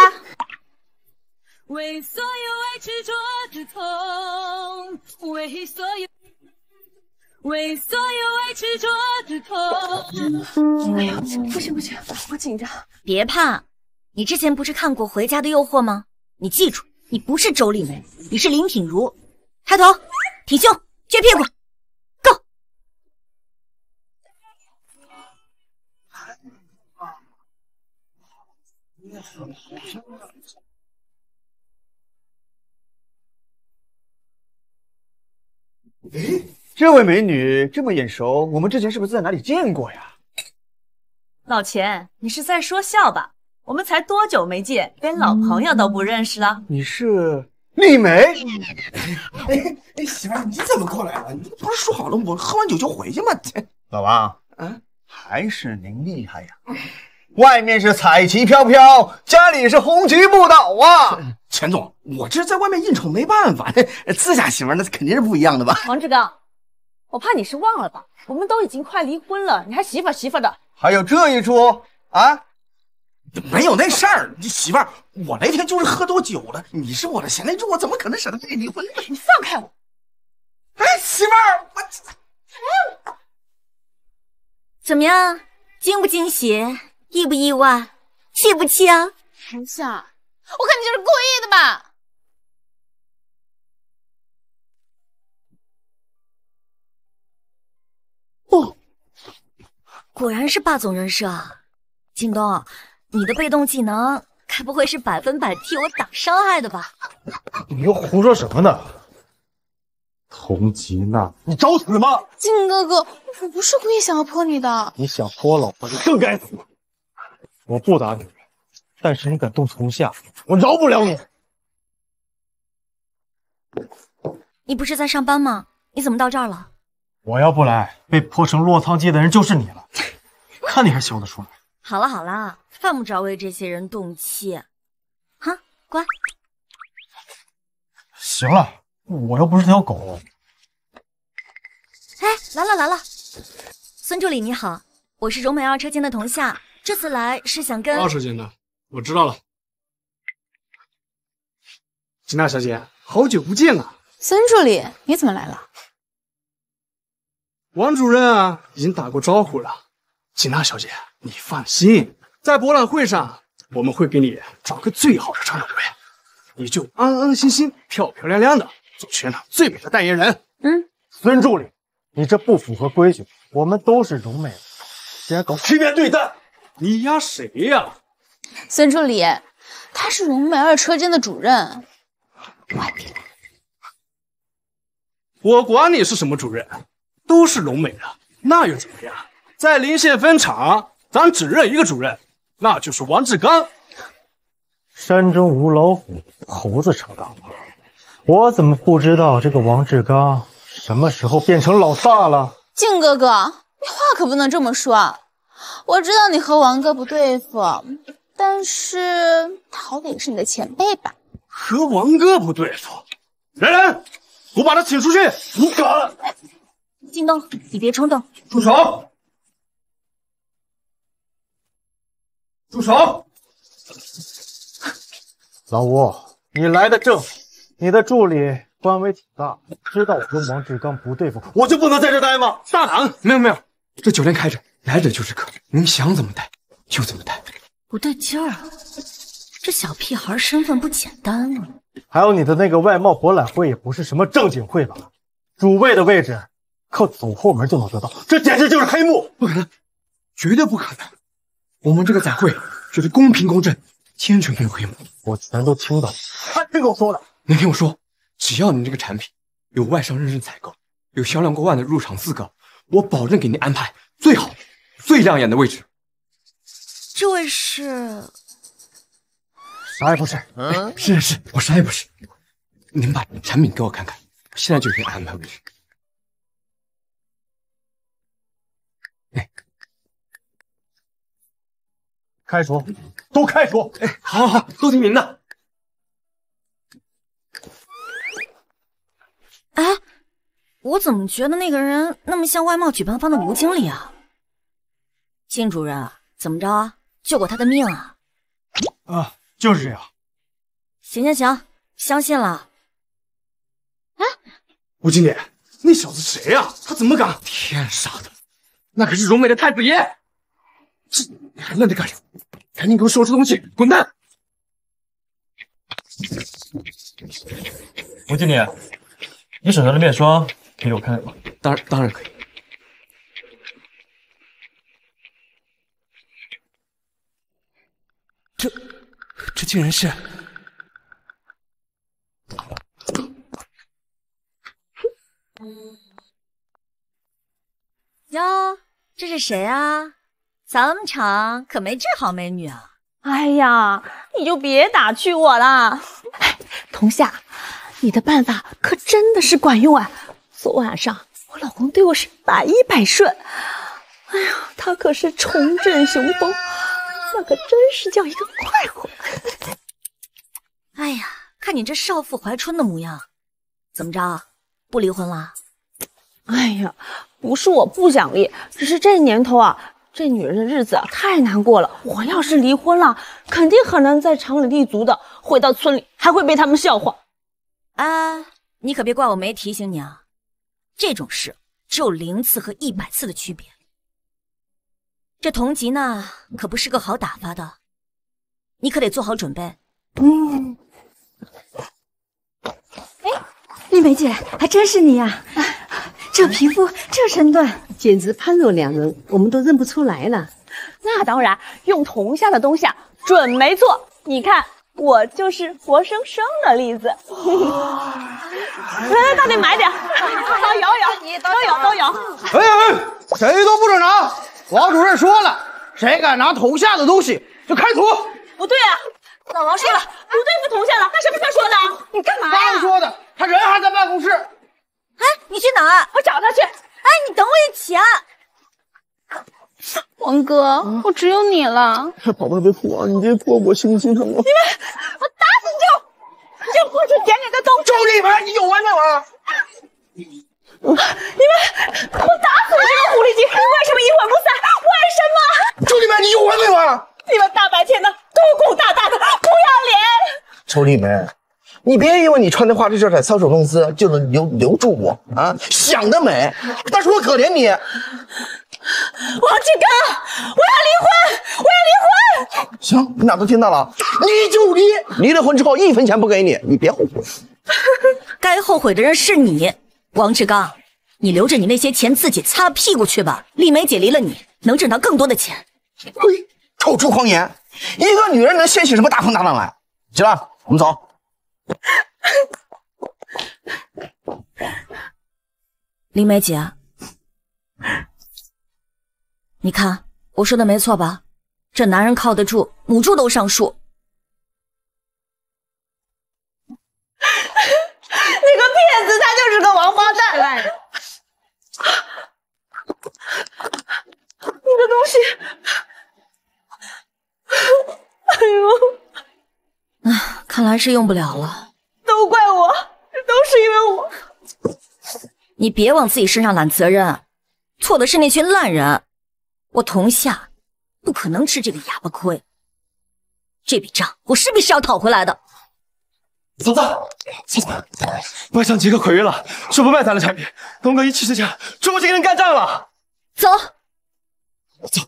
为所有爱执着的痛，为所有为所有爱执着的痛。 哎呀，不行不行，我紧张。别怕，你之前不是看过《回家的诱惑》吗？你记住，你不是周丽梅，你是林品如。抬头，挺胸，撅屁股。 哎，这位美女这么眼熟，我们之前是不是在哪里见过呀？ 老钱，你是在说笑吧？我们才多久没见，连老朋友都不认识了？ 你是丽梅？哎哎，媳妇儿，你怎么过来了？你不是说好了我喝完酒就回去吗？老王，嗯，还是您厉害呀！外面是彩旗飘飘，家里是红旗不倒啊！钱总，我这在外面应酬没办法，自家媳妇那肯定是不一样的吧？ 王志刚，我怕你是忘了吧？我们都已经快离婚了，你还媳妇媳妇的？ 还有这一出啊？没有那事儿，你媳妇儿，我那天就是喝多酒了，你是我的贤内助，我怎么可能舍得跟你离婚呢？ 你放开我！ 哎，媳妇儿，我怎么样？惊不惊喜？意不意外？气不气啊？ 童夏，我看你就是故意的吧？ 哦，果然是霸总人设啊！京东，你的被动技能该不会是百分百替我挡伤害的吧？ 你又胡说什么呢？ 童吉娜，你找死吗？ 靖哥哥，我不是故意想要泼你的。 你想泼我老婆，你更该死！我不打你，但是你敢动童夏，我饶不了你。 你不是在上班吗？你怎么到这儿了？ 我要不来，被泼成落汤鸡的人就是你了。看你还笑得出来？ 好了好了，犯不着为这些人动气。哈，乖。 行了，我又不是条狗。 哎，来了来了，孙助理你好，我是荣美二车间的童夏。这次来是想跟二车间的，我知道了。吉娜小姐，好久不见啊！ 孙助理，你怎么来了？ 王主任啊，已经打过招呼了。吉娜小姐，你放心，在博览会上，我们会给你找个最好的场委，你就安安心心、漂漂亮亮的做全场最美的代言人。 嗯， 孙助理，你这不符合规矩，我们都是荣美的，竟然搞区别对待。 你压谁呀？ 孙助理，他是荣美二车间的主任。 我管你是什么主任，都是荣美的，那又怎么样？在临县分厂，咱只认一个主任，那就是王志刚。 山中无老虎，猴子称大王。我怎么不知道这个王志刚什么时候变成老大了？ 靖哥哥，你话可不能这么说。我知道你和王哥不对付，但是他好歹也是你的前辈吧？ 和王哥不对付？来人，给我把他请出去！你敢！ 京东，你别冲动。 住手！住手！老吴，你来的正，你的助理官威挺大，知道我跟王志刚不对付，我就不能在这待吗？大胆！ 没有没有，这酒店开着，来者就是客，您想怎么待就怎么待。 不对劲儿啊，这小屁孩身份不简单啊！ 还有你的那个外贸博览会也不是什么正经会吧？主位的位置靠走后门就能得到，这简直就是黑幕！ 不可能，绝对不可能！我们这个展会绝对公平公正，坚决没有黑幕。 我全都听到了，他听我说的。 您听我说，只要您这个产品有外商认证采购，有销量过万的入场资格，我保证给您安排最好、最亮眼的位置。 这位是？ 啥也不是。 嗯，是是，我啥也不是。您把产品给我看看，我现在就给你安排位置。哎， 开除，都开除！ 哎，好，好，好，都听您的。 哎，我怎么觉得那个人那么像外贸举办方的吴经理啊？靳主任，怎么着？救过他的命啊！ 啊，就是这样。 行行行，相信了。 哎，吴经理，那小子谁呀、啊？他怎么敢？天杀的，那可是荣美的太子爷！这你还愣着干什么？赶紧给我收拾东西，滚蛋！ 吴经理，你手上的面霜可以给我看看吗？ 当然，当然可以。这，这竟然是…… 哟，这是谁啊？咱们厂可没这好美女啊！ 哎呀，你就别打趣我了。童夏，你的办法可真的是管用啊！昨晚上我老公对我是百依百顺，哎呀，他可是重振雄风，那可真是叫一个快活。 哎呀，看你这少妇怀春的模样，怎么着，不离婚了？ 哎呀，不是我不想离，只是这年头啊，这女人的日子啊太难过了。我要是离婚了，肯定很难在厂里立足的，回到村里还会被他们笑话。 啊，你可别怪我没提醒你啊，这种事只有零次和一百次的区别。这童吉呢，可不是个好打发的，你可得做好准备。 嗯，哎，丽梅姐，还真是你呀、啊！这皮肤，这身段， 简直判若两人，我们都认不出来了。 那当然，用童夏的东西啊，准没错。你看，我就是活生生的例子。来，大点买点，有有，都有都有。 哎哎，谁都不准拿！王主任说了，谁敢拿童夏的东西就开除。 不对啊，老王说了，不对付童夏了，那什么他说的？你干嘛呀？ 刚说的，他人还在办公室。 哎，你去哪儿？ 我找他去。 哎，你等我一起啊！ 王哥，我只有你了。 宝贝，别哭啊！你别哭，我心里心疼啊！ 你们，我打死你就，你就不是捡你的东西！ 周丽梅，你有完没完？ 你们，我打死你这个狐狸精！为什么阴魂不散？为什么？ 周丽梅，你有完没完？ 你们大白天的，勾勾搭搭的，不要脸！ 周丽梅。你别以为你穿的花枝招展、搔首弄姿就能留留住我啊！想得美，但是我可怜你。 王志刚，我要离婚，我要离婚！ 行，你哪都听到了，你就离，离了婚之后一分钱不给你，你别后悔。 该后悔的人是你，王志刚，你留着你那些钱自己擦屁股去吧。丽梅姐离了你，能挣到更多的钱。 嘿，口出狂言，一个女人能掀起什么大风大浪来？行了，我们走。 林梅姐，你看我说的没错吧？这男人靠得住，母猪都上树。 那个骗子，他就是个王八蛋！你的东西，哎呦！ 啊，看来是用不了了。 都怪我，都是因为我。 你别往自己身上揽责任，错的是那群烂人。我童夏不可能吃这个哑巴亏，这笔账我势必是要讨回来的。 嫂子，嫂子，外商即刻毁约了，说不卖咱的产品，东哥一气之下说不去跟人干仗了。 走， 走。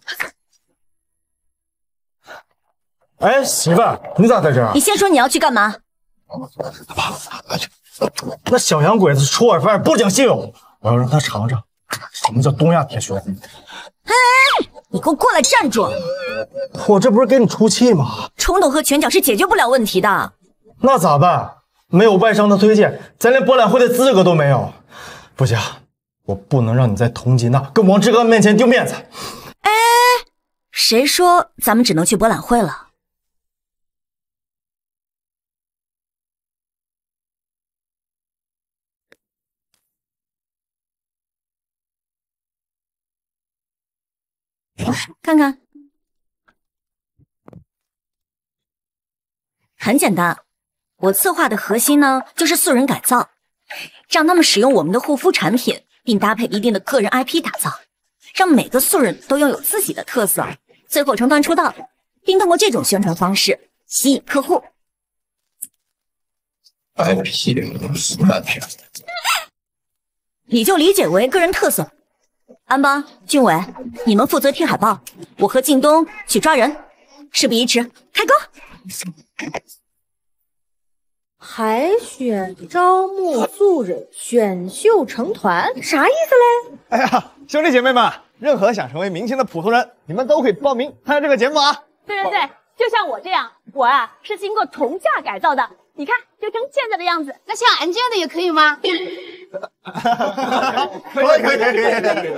哎，媳妇儿，你咋在这儿？ 你先说你要去干嘛？ 那小洋鬼子出尔反尔，不讲信用，我要让他尝尝什么叫东亚铁拳。 哎，你给我过来站住！ 我这不是给你出气吗？ 冲动和拳脚是解决不了问题的。 那咋办？没有外商的推荐，咱连博览会的资格都没有。不行，我不能让你在佟吉娜跟王志刚面前丢面子。 哎，谁说咱们只能去博览会了？看看，很简单。我策划的核心呢，就是素人改造，让他们使用我们的护肤产品，并搭配一定的个人 I P 打造，让每个素人都拥有自己的特色，最后成团出道，并通过这种宣传方式吸引客户。 I P 素人片， 你就理解为个人特色。安邦、俊伟，你们负责贴海报，我和靳东去抓人。事不宜迟，开工！ 海选、招募素人、选秀成团，啥意思嘞？ 哎呀，兄弟姐妹们，任何想成为明星的普通人，你们都可以报名参加这个节目啊！ 对对对，就像我这样，我啊是经过童架改造的，你看就成现在的样子。 那像俺这样的也可以吗？ 可以可以可以可以！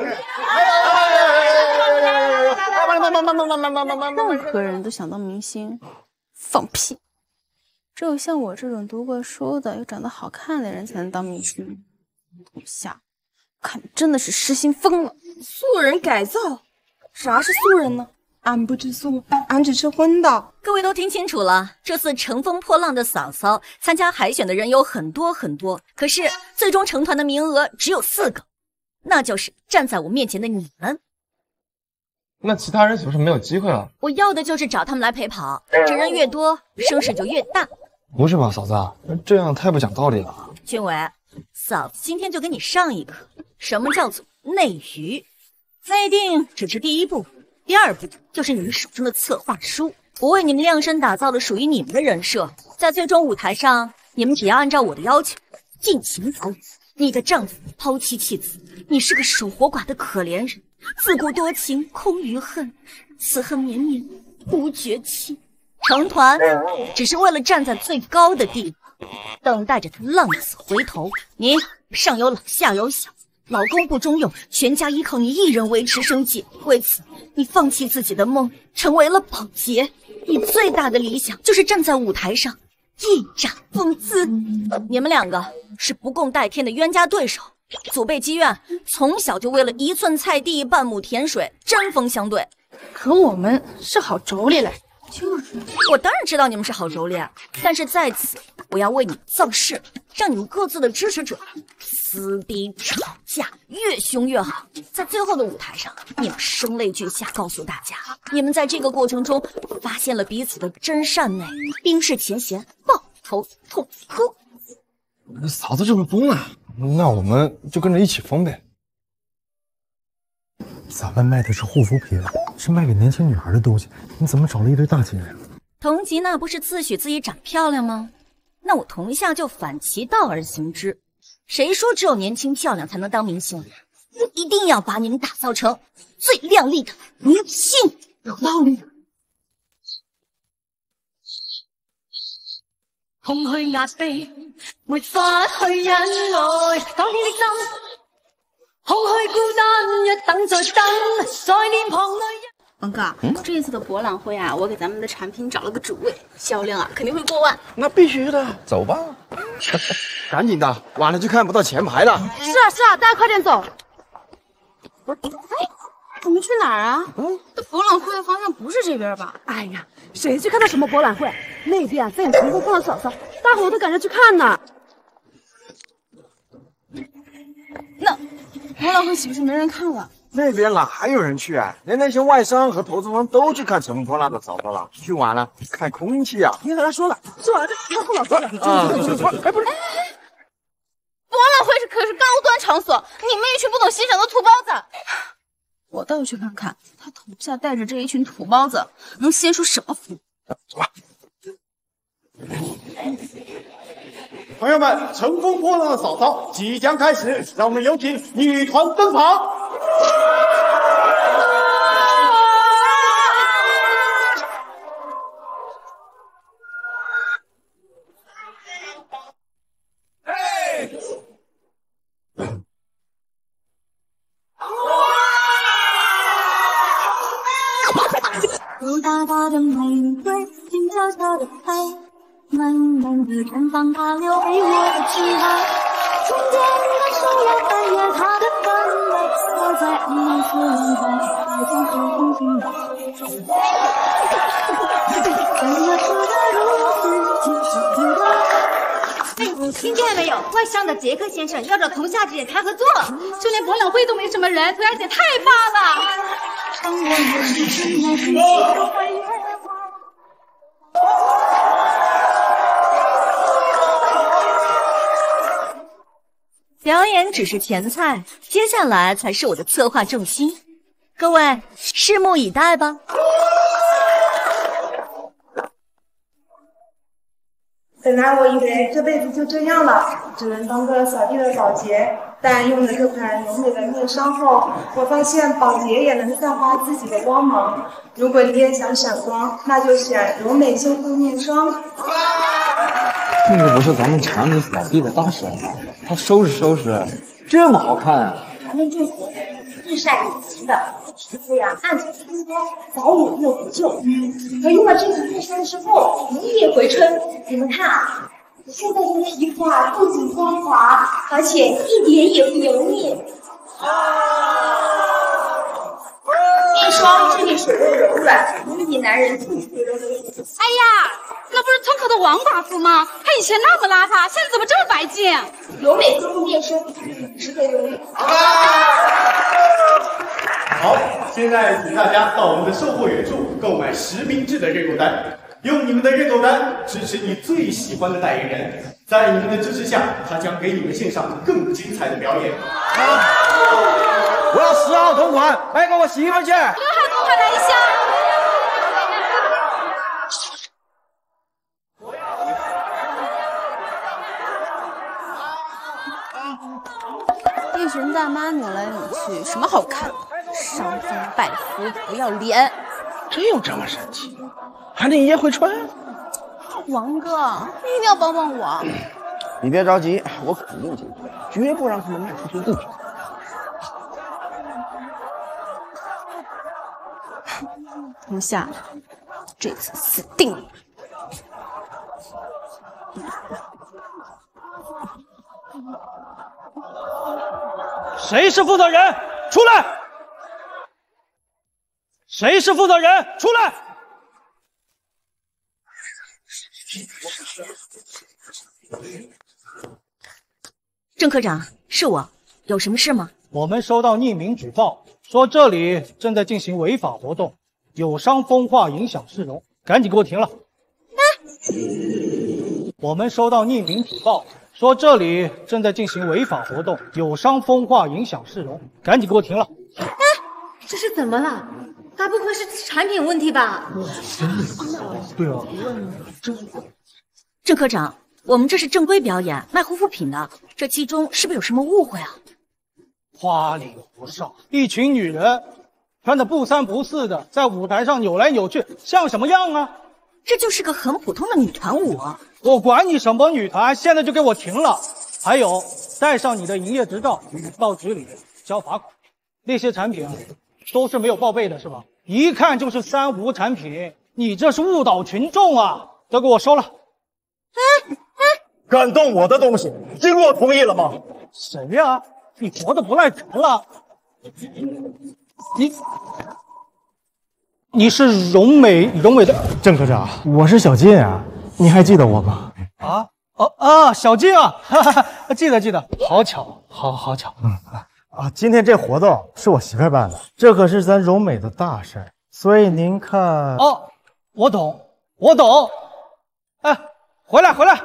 任何人都想当明星，放屁！只有像我这种读过书的又长得好看的人才能当明星。童夏，看你真的是失心疯了！ 素人改造？啥是素人呢？俺不吃素，俺只吃荤的。 各位都听清楚了，这次乘风破浪的嫂嫂参加海选的人有很多很多，可是最终成团的名额只有四个，那就是站在我面前的你们。 那其他人岂不是没有机会了？ 我要的就是找他们来陪跑，这人越多，声势就越大。 不是吧，嫂子，这样太不讲道理了。 俊伟，嫂子今天就给你上一课，什么叫做内娱？内定只是第一步，第二步就是你们手中的策划书。我为你们量身打造了属于你们的人设，在最终舞台上，你们只要按照我的要求尽情走舞。你的丈夫抛妻弃子，你是个守活寡的可怜人，自古多情空余恨，此恨绵绵无绝期。成团只是为了站在最高的地位，等待着他浪子回头。你上有老下有小，老公不中用，全家依靠你一人维持生计，为此你放弃自己的梦，成为了保洁。你最大的理想就是站在舞台上一展风姿。你们两个是不共戴天的冤家对手，祖辈积怨，从小就为了一寸菜地半亩田水针锋相对。 可我们是好妯娌嘞。 就是，我当然知道你们是好妯娌，但是在此我要为你们造势，让你们各自的支持者撕逼吵架，越凶越好。在最后的舞台上，你们声泪俱下，告诉大家，你们在这个过程中发现了彼此的真善美，冰释前嫌，抱头痛哭。 嫂子这会疯了，那我们就跟着一起疯呗。 咱们卖的是护肤品，是卖给年轻女孩的东西，你怎么找了一堆大姐呀？ 佟吉娜不是自诩自己长漂亮吗？那我童夏就反其道而行之。谁说只有年轻漂亮才能当明星？我一定要把你们打造成最靓丽的明星。有道理。 空虛壓迫，沒法去忍耐，當天的心空虛孤單，一等再等，在臉龐裏。 王哥，嗯、这一次的博览会啊，我给咱们的产品找了个主位，销量啊肯定会过万。 那必须的，走吧。赶紧的，晚了就看不到前排了。 是啊是啊，大家快点走。 哎，我们去哪儿啊？嗯，这博览会的方向不是这边吧？ 哎呀，谁去看到什么博览会？那边啊，在你屏风放了嫂嫂，大伙都赶着去看呢。 那博览会岂不是没人看了？ 那边哪还有人去啊？连那些外商和投资方都去看乘风破浪的早早了，去晚了看空气啊！你和他说了，说完这他不老说了啊！哎，不是， 博览会是可是高端场所，你们一群不懂欣赏的土包子。我倒要去看看，他头下带着这一群土包子，能掀出什么福？ 走吧。 朋友们，乘风破浪的早早即将开始，让我们有请女团登场。 雾大大的玫瑰，静悄悄的开，慢慢的绽放，它留给我的期待。中间的手要翻越它的氛围，我在暗暗处等待，爱将手中心带。怎么说的如此清晰明白？ 哎，听见没有？外商的杰克先生要找童夏姐谈合作， 就连博览会都没什么人，童夏姐太棒了。 表演只是前菜，接下来才是我的策划重心。各位，拭目以待吧。 本来我以为这辈子就这样了，只能当个扫地的保洁。但用了这款柔美的面霜后，我发现保洁也能散发自己的光芒。如果你也想闪光，那就选柔美修复面霜。 那个不是咱们厂里扫地的大婶，她收拾收拾，这么好看啊！ 咱们这活日晒雨淋的，皮肤呀暗沉粗糙，早已又不旧。可用了这款面霜之后，一夜回春。你们看啊，现在这个皮肤啊，不仅光滑，而且一点也不油腻。面霜质地水润柔软，足以男人触觉的微。 哎呀，那不是村口的王寡妇吗？她以前那么邋遢，现在怎么这么白净？ 柔美修复面霜，值得拥有。 好，现在请大家到我们的售货员处购买实名制的认购单，用你们的认购单支持你最喜欢的代言人，在你们的支持下，他将给你们献上更精彩的表演。 我要十号同款，买给我媳妇去。 六号同款来一箱。 一群大妈扭来扭去，什么好看？伤风败俗，不要脸！ 真有这么神奇？还能一夜回春？ 王哥，你一定要帮帮我！ 你别着急，我肯定进退，绝不让他们卖出去一点。 童夏，这次死定了！ 谁是负责人？出来！谁是负责人？出来！ 郑科长，是我，有什么事吗？ 我们收到匿名举报，说这里正在进行违法活动，有伤风化，影响市容，赶紧给我停了！我们收到匿名举报，说这里正在进行违法活动，有伤风化，影响市容，赶紧给我停了！ 哎，这是怎么了？该不会是产品问题吧？ 对啊， 郑科长，我们这是正规表演，卖护肤品的，这其中是不是有什么误会啊？ 花里胡哨，一群女人穿的不三不四的，在舞台上扭来扭去，像什么样啊？ 这就是个很普通的女团舞。 我管你什么女团，现在就给我停了！还有，带上你的营业执照到局里交罚款。那些产品都是没有报备的，是吧？一看就是三无产品，你这是误导群众啊！都给我收了！ 哎哎，敢动我的东西，经过同意了吗？ 谁呀？你活得不赖人了！你你是荣美荣美的郑科长，我是小金啊，你还记得我吗？ 啊哦啊，小金啊，哈哈哈，记得记得，好巧，好好巧。嗯， 啊，今天这活动是我媳妇儿办的，这可是咱柔美的大事儿，所以您看…… 哦，我懂，我懂。哎，回来，回来！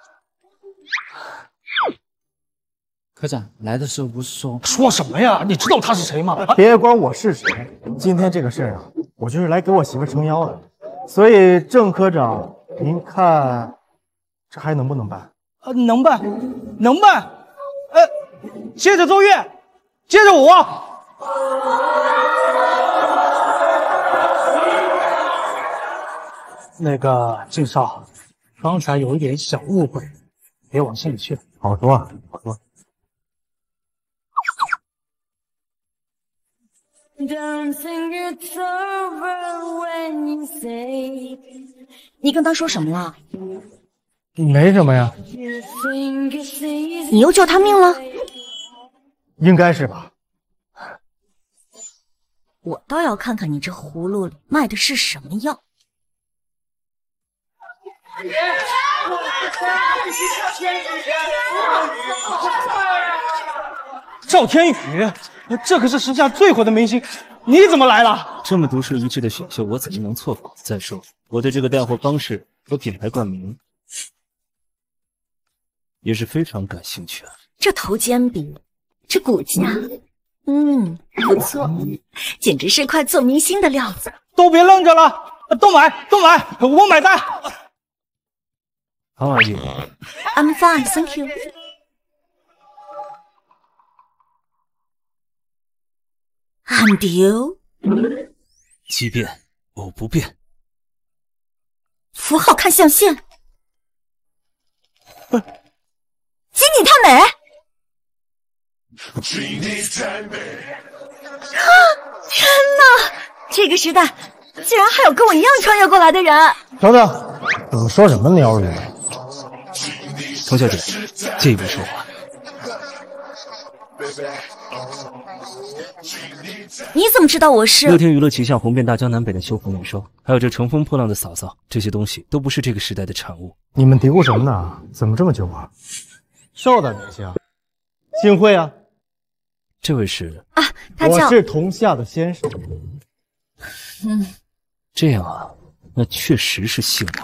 科长来的时候不是说说什么呀？你知道他是谁吗？ 别管我是谁，今天这个事儿啊，我就是来给我媳妇撑腰的。所以郑科长，您看这还能不能办？ 呃，能办，能办。呃，接着奏乐，接着舞。那个敬少，刚才有一点小误会，别往心里去。 好说，好说。 你跟他说什么了？ 没什么呀。 你又救他命了？ 应该是吧。 我倒要看看你这葫芦里卖的是什么药。 赵天宇，这可是时下最火的明星，你怎么来了？ 这么独树一帜的选秀，我怎么能错过？再说，我对这个带货方式和品牌冠名也是非常感兴趣啊。 这头肩比，这骨架，嗯，不错，简直是块做明星的料子。 都别愣着了，都买，都买，我买单。 How are you? I'm fine, thank you. And you? 即便我不变， 符号看象限。哼，基你太美。啊！天哪，这个时代竟然还有跟我一样穿越过来的人。 等等，你们说什么鸟语？ 童小姐，借一步说话。 你怎么知道我是乐天娱乐旗下红遍大江南北的修复美妆，还有这乘风破浪的嫂嫂，这些东西都不是这个时代的产物。 你们嘀咕什么呢？怎么这么久啊？少的明星，幸会啊！ 这位是啊，他叫我是童夏的先生。 嗯， 这样啊，那确实是幸会。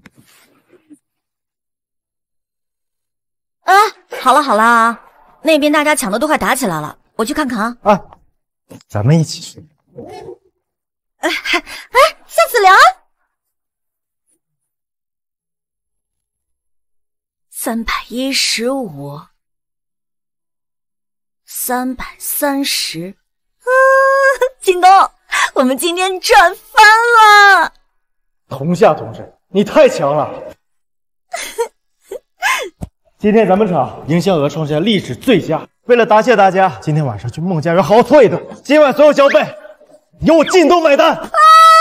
哎，好了好了，那边大家抢的都快打起来了，我去看看啊。 啊，咱们一起去。 哎哎哎，夏子良，三百一十五，三百三十，啊，京东，我们今天赚翻了！ 童夏同志，你太强了！今天咱们厂营销额创下历史最佳。为了答谢大家，今天晚上去孟家园好好搓一顿。今晚所有消费由我靳东买单。啊！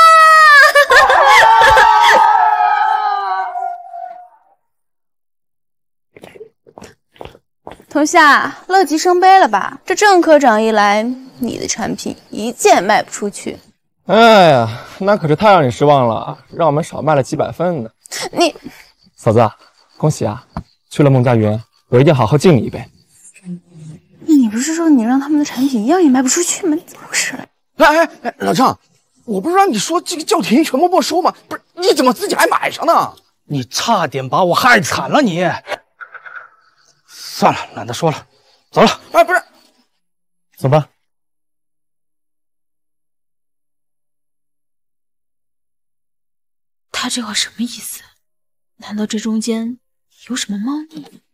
童夏，乐极生悲了吧？这郑科长一来，你的产品一件卖不出去。 哎呀，那可是太让你失望了，让我们少卖了几百份呢。 你， 嫂子，恭喜啊！去了孟家园，我一定好好敬你一杯。 你不是说你让他们的产品一样也卖不出去吗？你怎么回事？ 哎哎哎，老郑，我不是让你说这个叫停全部没收吗？不是，你怎么自己还买上呢？ 你差点把我害惨了你！算了，懒得说了，走了。 哎，不是， 走吧。 他这话什么意思？难道这中间有什么猫腻？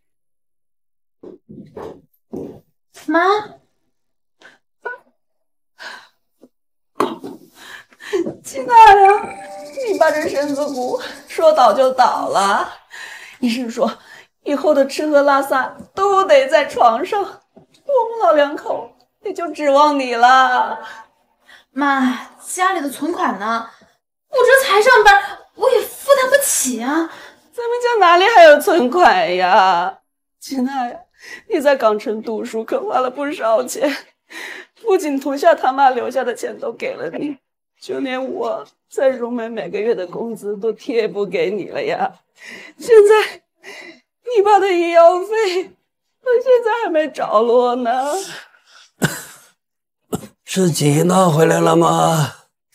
妈， 亲大人，你把这身子骨说倒就倒了。医生说以后的吃喝拉撒都得在床上，我们老两口也就指望你了。 妈，家里的存款呢？我这才上班，我也负担不起啊。 咱们家哪里还有存款呀？金娜呀，你在港城读书可花了不少钱，不仅童夏他妈留下的钱都给了你，就连我在荣美每个月的工资都贴补给你了呀。现在你爸的医药费到现在还没着落呢。 是吉娜回来了吗？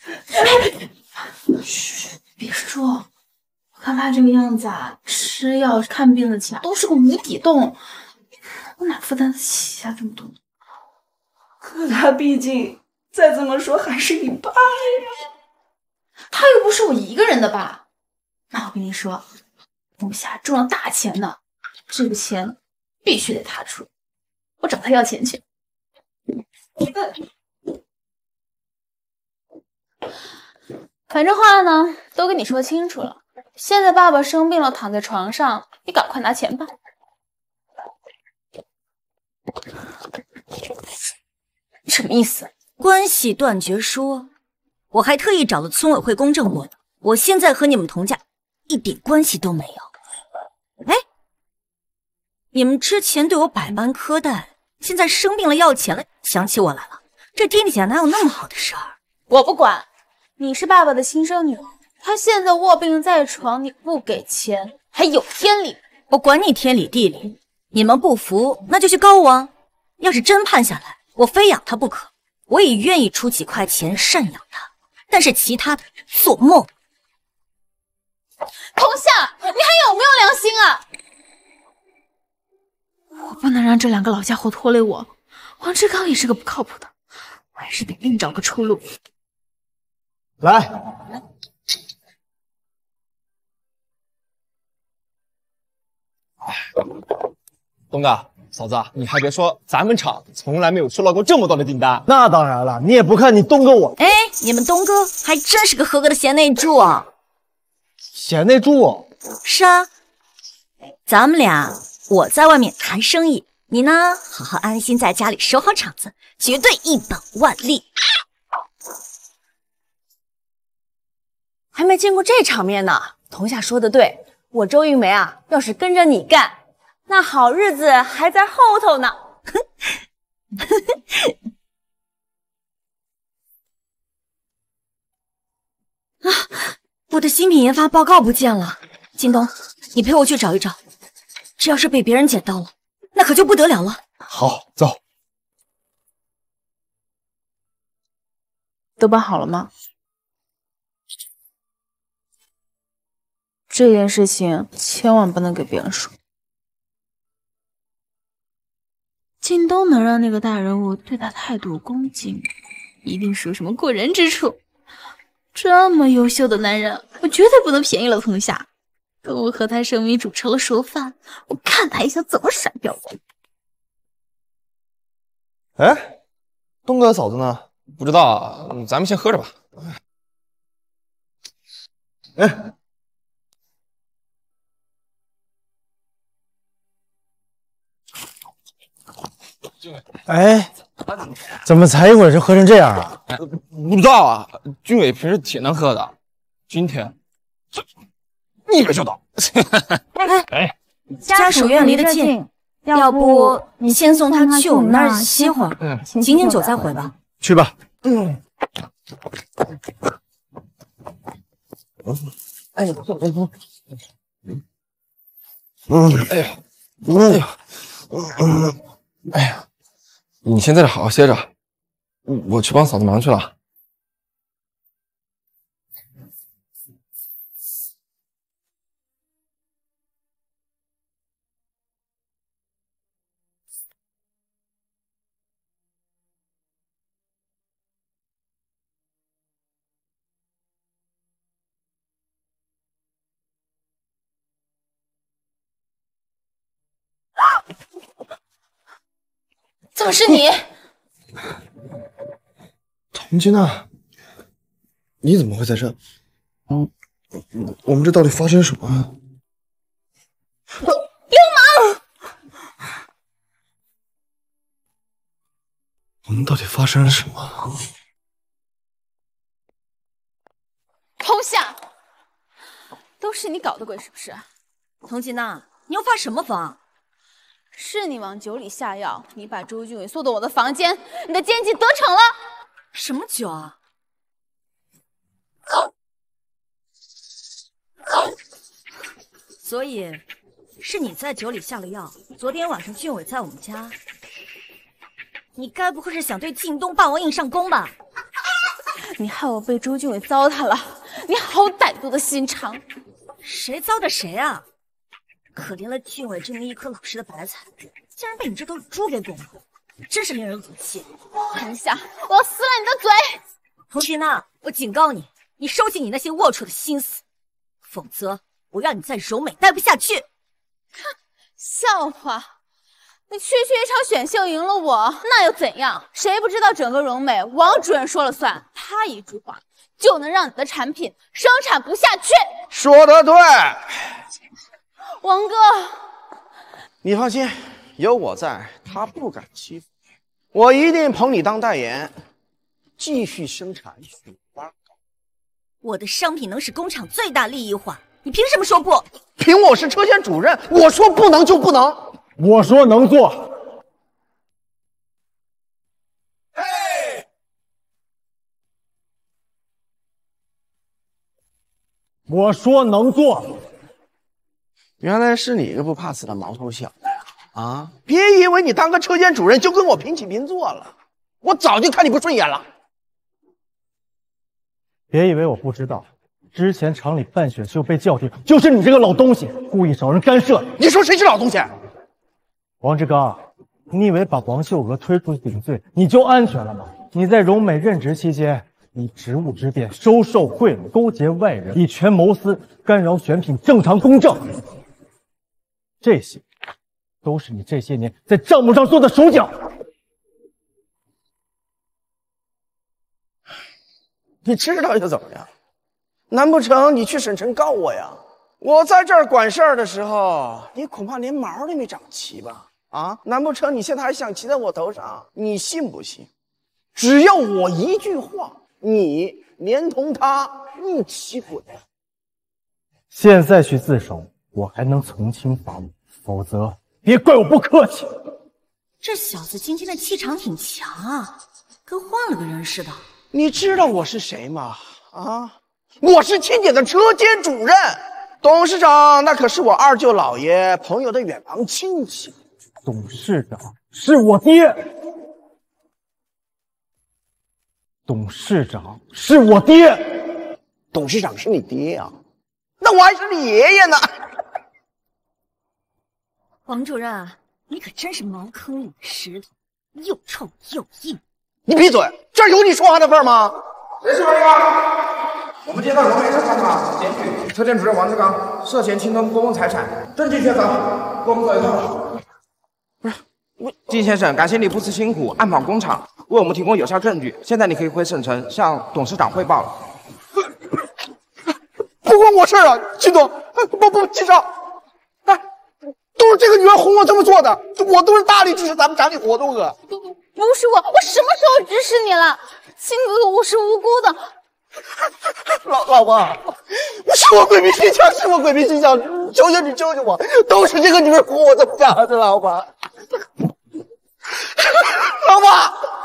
嘘，别说，我看他这个样子啊，吃药看病的钱都是个无底洞，我哪负担得起啊这么多？ 可他毕竟再怎么说还是你爸呀， 他又不是我一个人的爸。那我跟你说，董夏挣了大钱呢，这个钱必须得他出，我找他要钱去。反正话呢都跟你说清楚了，现在爸爸生病了，躺在床上，你赶快拿钱吧。什么意思？ 关系断绝书，我还特意找了村委会公证过的，我现在和你们童家一点关系都没有。哎，你们之前对我百般苛待，现在生病了要钱了，想起我来了，这天底下哪有那么好的事儿？ 我不管，你是爸爸的亲生女儿，他现在卧病在床，你不给钱，还有天理？ 我管你天理地理，你们不服那就去告我啊！要是真判下来，我非养他不可，我也愿意出几块钱赡养他，但是其他的做梦。 童夏，你还有没有良心啊？我不能让这两个老家伙拖累我。王志刚也是个不靠谱的，我还是得另找个出路。 来， 东哥，嫂子，你还别说，咱们厂从来没有收到过这么多的订单。 那当然了，你也不看你东哥我。 哎，你们东哥还真是个合格的贤内助啊！ 贤内助？ 是啊，咱们俩我在外面谈生意，你呢好好安心在家里守好场子，绝对一本万利。 还没见过这场面呢。童夏说的对，我周玉梅啊，要是跟着你干，那好日子还在后头呢。 啊，我的新品研发报告不见了，京东，你陪我去找一找。这要是被别人捡到了，那可就不得了了。 好，走。 都办好了吗？这件事情千万不能给别人说。京东能让那个大人物对他态度恭敬，一定是有什么过人之处。这么优秀的男人，我绝对不能便宜了童夏。等我和他生米煮成了熟饭，我看他还想怎么甩掉我。 哎，东哥嫂子呢？不知道啊，咱们先喝着吧。 哎。哎，怎么才一会儿就喝成这样啊？ 不知道啊，军委平时挺能喝的，今天一杯就倒。 哎，家属院离得近，要不你先送他去我们那儿歇会儿， 嗯， 醒醒酒再回吧。 去吧。 嗯。 哎呀， 嗯，哎呀，哎呀，嗯，哎呀。你先在这好好歇着，我去帮嫂子忙去了。 怎么是你？ 童金娜，你怎么会在这？嗯，我们这到底发生什么？ 流氓！ 我们到底发生了什么？ 童夏，都是你搞的鬼是不是？ 童金娜，你又发什么疯？ 是你往酒里下药，你把周俊伟送到我的房间，你的奸计得逞了。 什么酒啊？所以是你在酒里下了药。昨天晚上俊伟在我们家， 你该不会是想对靳东霸王硬上弓吧？ 你害我被周俊伟糟蹋了，你好歹毒的心肠！ 谁糟蹋谁啊？可怜了俊伟这么一颗老实的白菜，竟然被你这头猪给拱了，真是令人恶心！ 韩夏，我要撕烂你的嘴！ 童徐娜，我警告你，你收起你那些龌龊的心思，否则我让你在柔美待不下去！ 哼，笑话！你区区一场选秀赢了我，那又怎样？谁不知道整个柔美王主任说了算，他一句话就能让你的产品生产不下去。 说得对， 王哥， 你放心，有我在，他不敢欺负你。我一定捧你当代言，继续生产雪花膏。 我的商品能使工厂最大利益化，你凭什么说不？ 凭我是车间主任，我说不能就不能。 我说能做。我说能做。 原来是你一个不怕死的毛头小子呀！啊，别以为你当个车间主任就跟我平起平坐了，我早就看你不顺眼了。 别以为我不知道，之前厂里办选秀被叫停，就是你这个老东西故意找人干涉。 你说谁是老东西？ 王志刚，你以为把王秀娥推出去顶罪，你就安全了吗？你在荣美任职期间，你职务之便、收受贿赂、勾结外人、以权谋私、干扰选品正常公正，这些都是你这些年在账目上做的手脚。 你知道又怎么样？难不成你去省城告我呀？我在这儿管事儿的时候，你恐怕连毛都没长齐吧？啊，难不成你现在还想骑在我头上？你信不信？只要我一句话，你连同他一起滚！ 现在去自首，我还能从轻发落，否则别怪我不客气。 这小子今天的气场挺强啊，跟换了个人似的。 你知道我是谁吗？啊，我是亲姐的车间主任，董事长那可是我二舅姥爷朋友的远房亲戚。 董事长是我爹，董事长是我爹， 董事长是你爹啊？那我还是你爷爷呢。 王主任，你可真是茅坑里的石头，又臭又硬。 你闭嘴！这儿有你说话的份儿吗？ 谁是王志刚？我们接到荣美市场厂检举，车间主任王志刚涉嫌侵吞公共财产，证据确凿，跟我们走一趟。不是，我靳先生，感谢你不辞辛苦暗访工厂，为我们提供有效证据。现在你可以回省城向董事长汇报了。 不关我事儿啊，靳总，不不，靳少，哎，都是这个女人哄我这么做的，我都是大力支持咱们厂里活动的。 不是我，我什么时候支持你了？亲哥哥，我是无辜的。 老老婆，是我鬼迷心窍，是我鬼迷心窍，求求你救救我！都是这个女人哄我这么干的，老婆。老婆，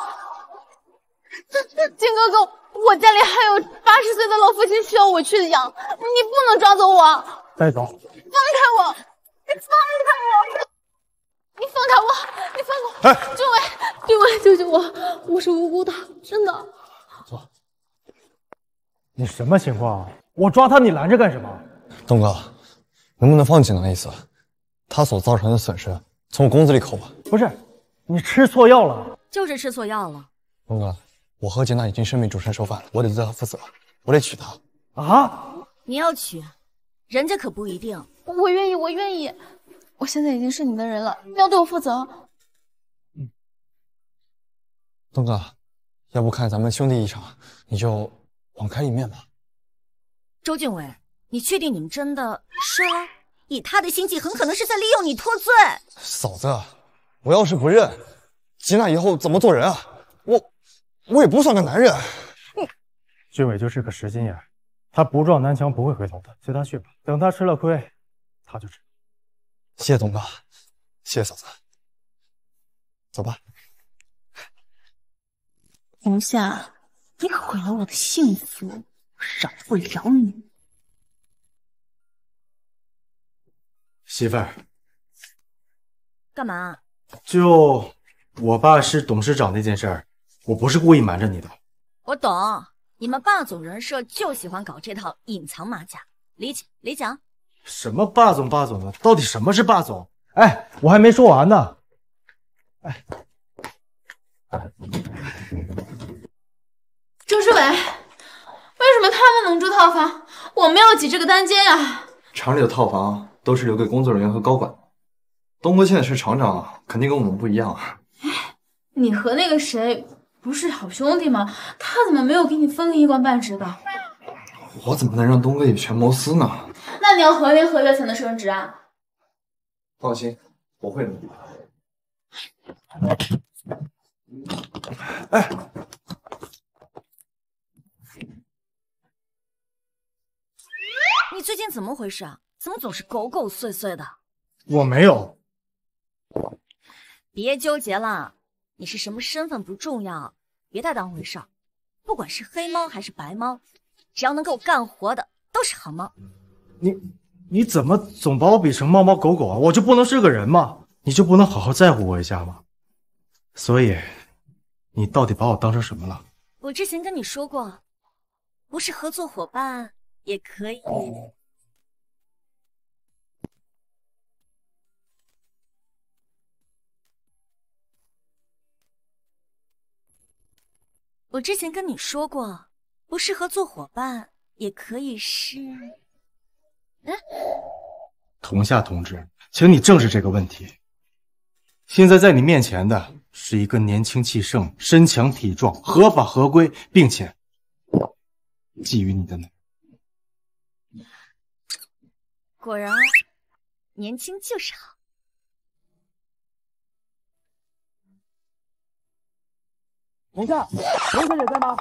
亲哥哥，我家里还有八十岁的老父亲需要我去养，你不能抓走我。 带走。 放开我！你放开我！你放开我！你放开我！ 哎， 俊伟，俊伟，救救我！我是无辜的，真的。 坐。你什么情况啊？我抓他，你拦着干什么？ 东哥，能不能放济南一次？他所造成的损失从我工资里扣吧。 不是，你吃错药了。 就是吃错药了。 东哥，我和吉娜已经生米煮成熟饭了，我得对她负责，我得娶她。 啊！ 你要娶，人家可不一定。 我愿意，我愿意。我现在已经是你的人了，你要对我负责。 嗯，东哥，要不看咱们兄弟一场，你就网开一面吧。 周俊伟，你确定你们真的是？以他的心计，很可能是在利用你脱罪。 嫂子，我要是不认，吉娜以后怎么做人啊？我我也不算个男人。 俊伟就是个实心眼，他不撞南墙不会回头的，随他去吧。等他吃了亏，他就知道。 谢谢东哥，谢谢嫂子，走吧。 红夏，你毁了我的幸福，我饶不了你。 媳妇儿， 干嘛？ 就我爸是董事长那件事儿，我不是故意瞒着你的。 我懂，你们霸总人设就喜欢搞这套隐藏马甲，理解理解。 什么霸总霸总的，到底什么是霸总？哎，我还没说完呢。哎， 周志伟，为什么他们能住套房，我们要挤这个单间呀？ 厂里的套房都是留给工作人员和高管的。东哥现在是厂长，肯定跟我们不一样啊。 你和那个谁不是好兄弟吗？他怎么没有给你分个一官半职的？ 我怎么能让东哥以权谋私呢？ 那你要合约合约才能升职啊！ 放心，我会努力。 哎， 你最近怎么回事啊？怎么总是狗狗碎碎的？ 我没有。 别纠结了，你是什么身份不重要，别太当回事儿。不管是黑猫还是白猫，只要能给我干活的，都是好猫。 你你怎么总把我比成猫猫狗狗啊？我就不能是个人吗？你就不能好好在乎我一下吗？所以，你到底把我当成什么了？ 我之前跟你说过，不是合作伙伴也可以。我之前跟你说过，不适合做伙伴，也可以是……嗯， 童夏同志，请你正视这个问题。现在在你面前的是一个年轻气盛、身强体壮、合法合规，并且觊觎你的男人。 果然，年轻就是好。 等一下，龙小姐在吗？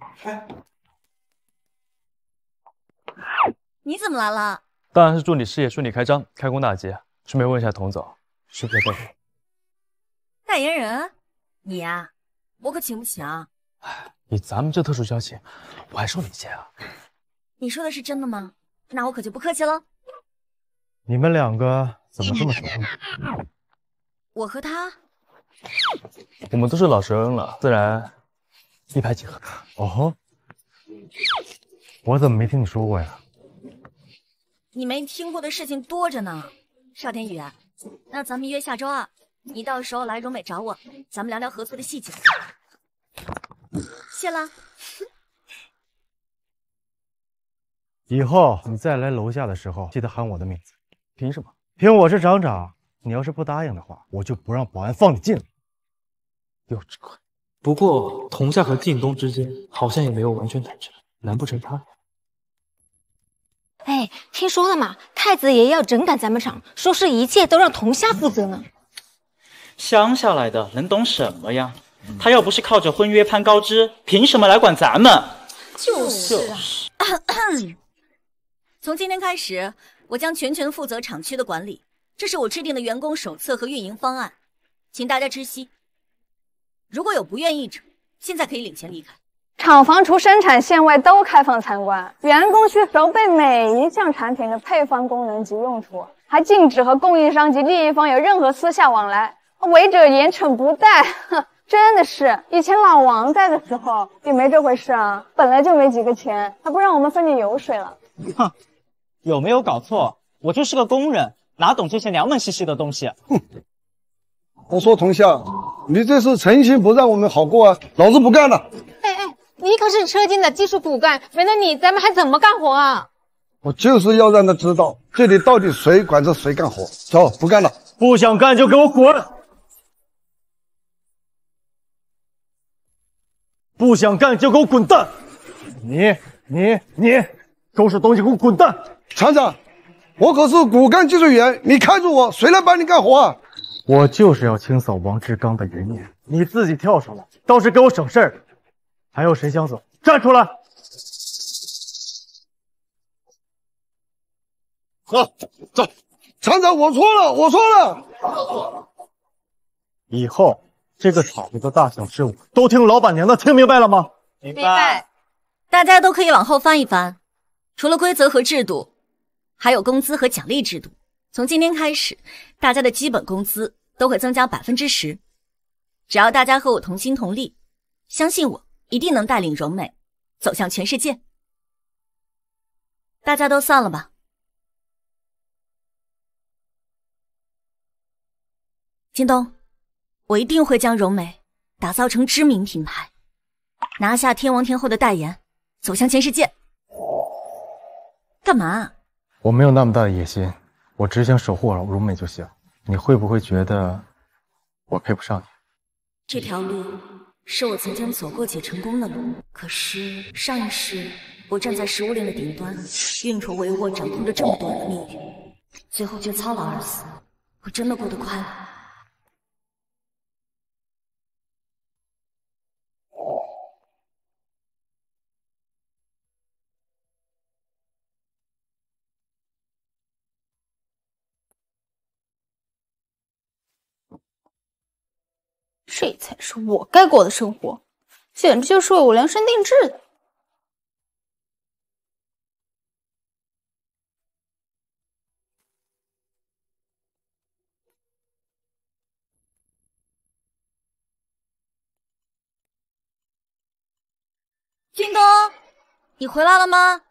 你怎么来了？ 当然是祝你事业顺利开张，开工大吉。顺便问一下童总，需不需要代言？ 代言人？你呀、啊，我可请不起啊！ 以咱们这特殊交情，我还收你钱啊？ 你说的是真的吗？那我可就不客气了。 你们两个怎么这么熟呢？ 我和他。 我们都是老熟人了，自然一拍即合。 哦，我怎么没听你说过呀？ 你没听过的事情多着呢，邵天宇。那咱们约下周二，你到时候来荣美找我，咱们聊聊合作的细节。谢了。 以后你再来楼下的时候，记得喊我的名字。 凭什么？ 凭我是厂长。你要是不答应的话，我就不让保安放你进来。 幼稚鬼！不过童夏和靳东之间好像也没有完全坦诚，难不成他？ 哎，听说了吗？太子爷要整改咱们厂，说是一切都让童夏负责呢。 乡下来的能懂什么呀？他要不是靠着婚约攀高枝，凭什么来管咱们？ 就是啊。从今天开始，我将全权负责厂区的管理。这是我制定的员工手册和运营方案，请大家知悉。如果有不愿意者，现在可以领钱离开。 厂房除生产线外都开放参观，员工需熟背每一项产品的配方功能及用途，还禁止和供应商及利益方有任何私下往来，违者严惩不贷。哼，真的是，以前老王在的时候也没这回事啊，本来就没几个钱，还不让我们分点油水了。 哼，有没有搞错？我就是个工人。哪懂这些娘们兮兮的东西？ 哼！我说童夏，你这是诚心不让我们好过啊！老子不干了！ 哎哎，你可是车间的技术骨干，没了你，咱们还怎么干活啊？ 我就是要让他知道，这里到底谁管着谁干活。走，不干了！ 不想干就给我滚！不想干就给我滚蛋！你、你、你，收拾东西给我滚蛋！ 厂长。我可是骨干技术员，你看住我，谁来帮你干活啊？ 我就是要清扫王志刚的余孽，你自己跳出来，倒是给我省事儿。还有谁想走？站出来！ 好，走。厂长，我错了，我错了。 以后这个厂子的大小事务都听老板娘的，听明白了吗？ 明白。大家都可以往后翻一翻，除了规则和制度。还有工资和奖励制度，从今天开始，大家的基本工资都会增加百分之十。 只要大家和我同心同力，相信我，一定能带领柔美走向全世界。大家都散了吧。京东，我一定会将柔美打造成知名品牌，拿下天王天后的代言，走向全世界。干嘛？ 我没有那么大的野心，我只想守护好柔美就行。你会不会觉得我配不上你？ 这条路是我曾经走过且成功的路，可是上一世我站在食物链的顶端，运筹帷幄，掌控着这么多人的命运，最后却操劳而死。我真的过得快乐？ 这才是我该过的生活，简直就是为我量身定制的。 京东，你回来了吗？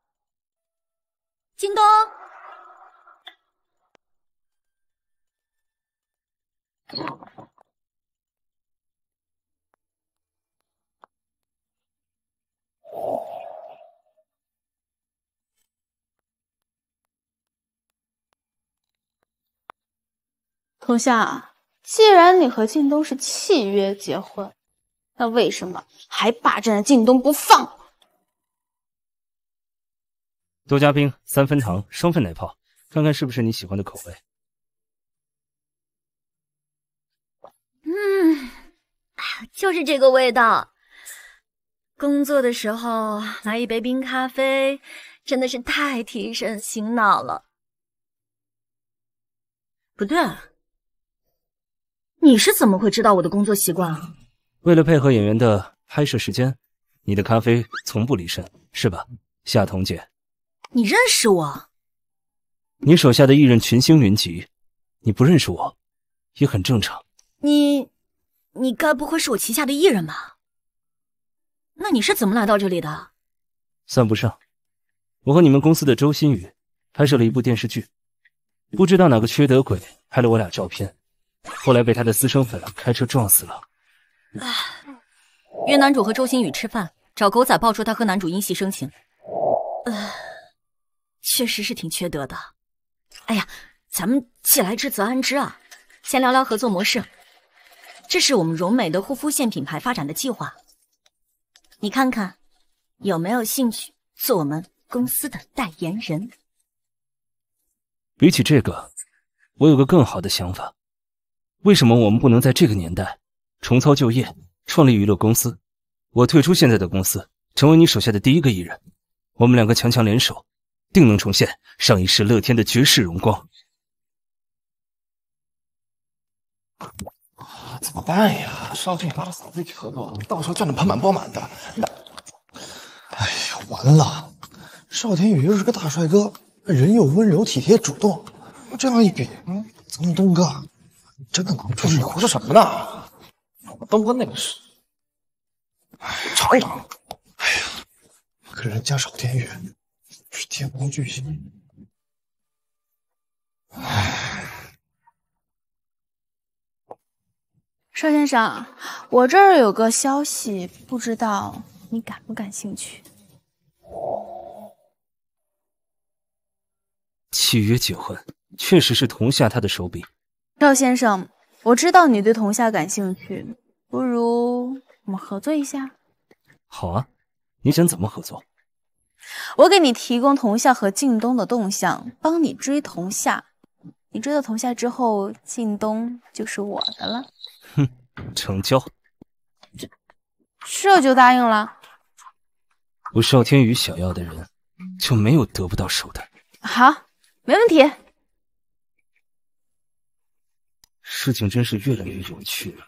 京东。 童夏，既然你和靳东是契约结婚，那为什么还霸占着靳东不放？ 多加冰，三分糖，双份奶泡，看看是不是你喜欢的口味。 嗯，就是这个味道。工作的时候来一杯冰咖啡，真的是太提神醒脑了。不对，你是怎么会知道我的工作习惯啊？ 为了配合演员的拍摄时间，你的咖啡从不离身，是吧，夏彤姐？ 你认识我？ 你手下的艺人群星云集，你不认识我，也很正常。 你，你该不会是我旗下的艺人吧？那你是怎么来到这里的？ 算不上，我和你们公司的周新宇拍摄了一部电视剧，不知道哪个缺德鬼拍了我俩照片，后来被他的私生粉开车撞死了。 约男主和周星宇吃饭，找狗仔爆出他和男主因戏生情，呃，确实是挺缺德的。哎呀，咱们既来之则安之啊，先聊聊合作模式。这是我们柔美的护肤线品牌发展的计划，你看看有没有兴趣做我们公司的代言人？ 比起这个，我有个更好的想法。为什么我们不能在这个年代重操旧业，创立娱乐公司？我退出现在的公司，成为你手下的第一个艺人，我们两个强强联手，定能重现上一世乐天的绝世荣光。 怎么办呀？少天拉着嫂子一起合作，到时候赚得盆满钵满的。 哎呀，完了！邵天宇又是个大帅哥，人又温柔体贴主动，这样一比，嗯，咱们东哥真的拿不出手。 你胡说什么呢？我东哥那个是，尝一尝。 哎呀，可人家邵天宇是天王巨星。唉。 邵先生，我这儿有个消息，不知道你感不感兴趣？ 契约结婚，确实是童夏他的手笔。 邵先生，我知道你对童夏感兴趣，不如我们合作一下？ 好啊，你想怎么合作？ 我给你提供童夏和靳东的动向，帮你追童夏。你追到童夏之后，靳东就是我的了。 哼，成交。 这这就答应了？ 我邵天宇想要的人，就没有得不到手的。 好，没问题。 事情真是越来越有趣了。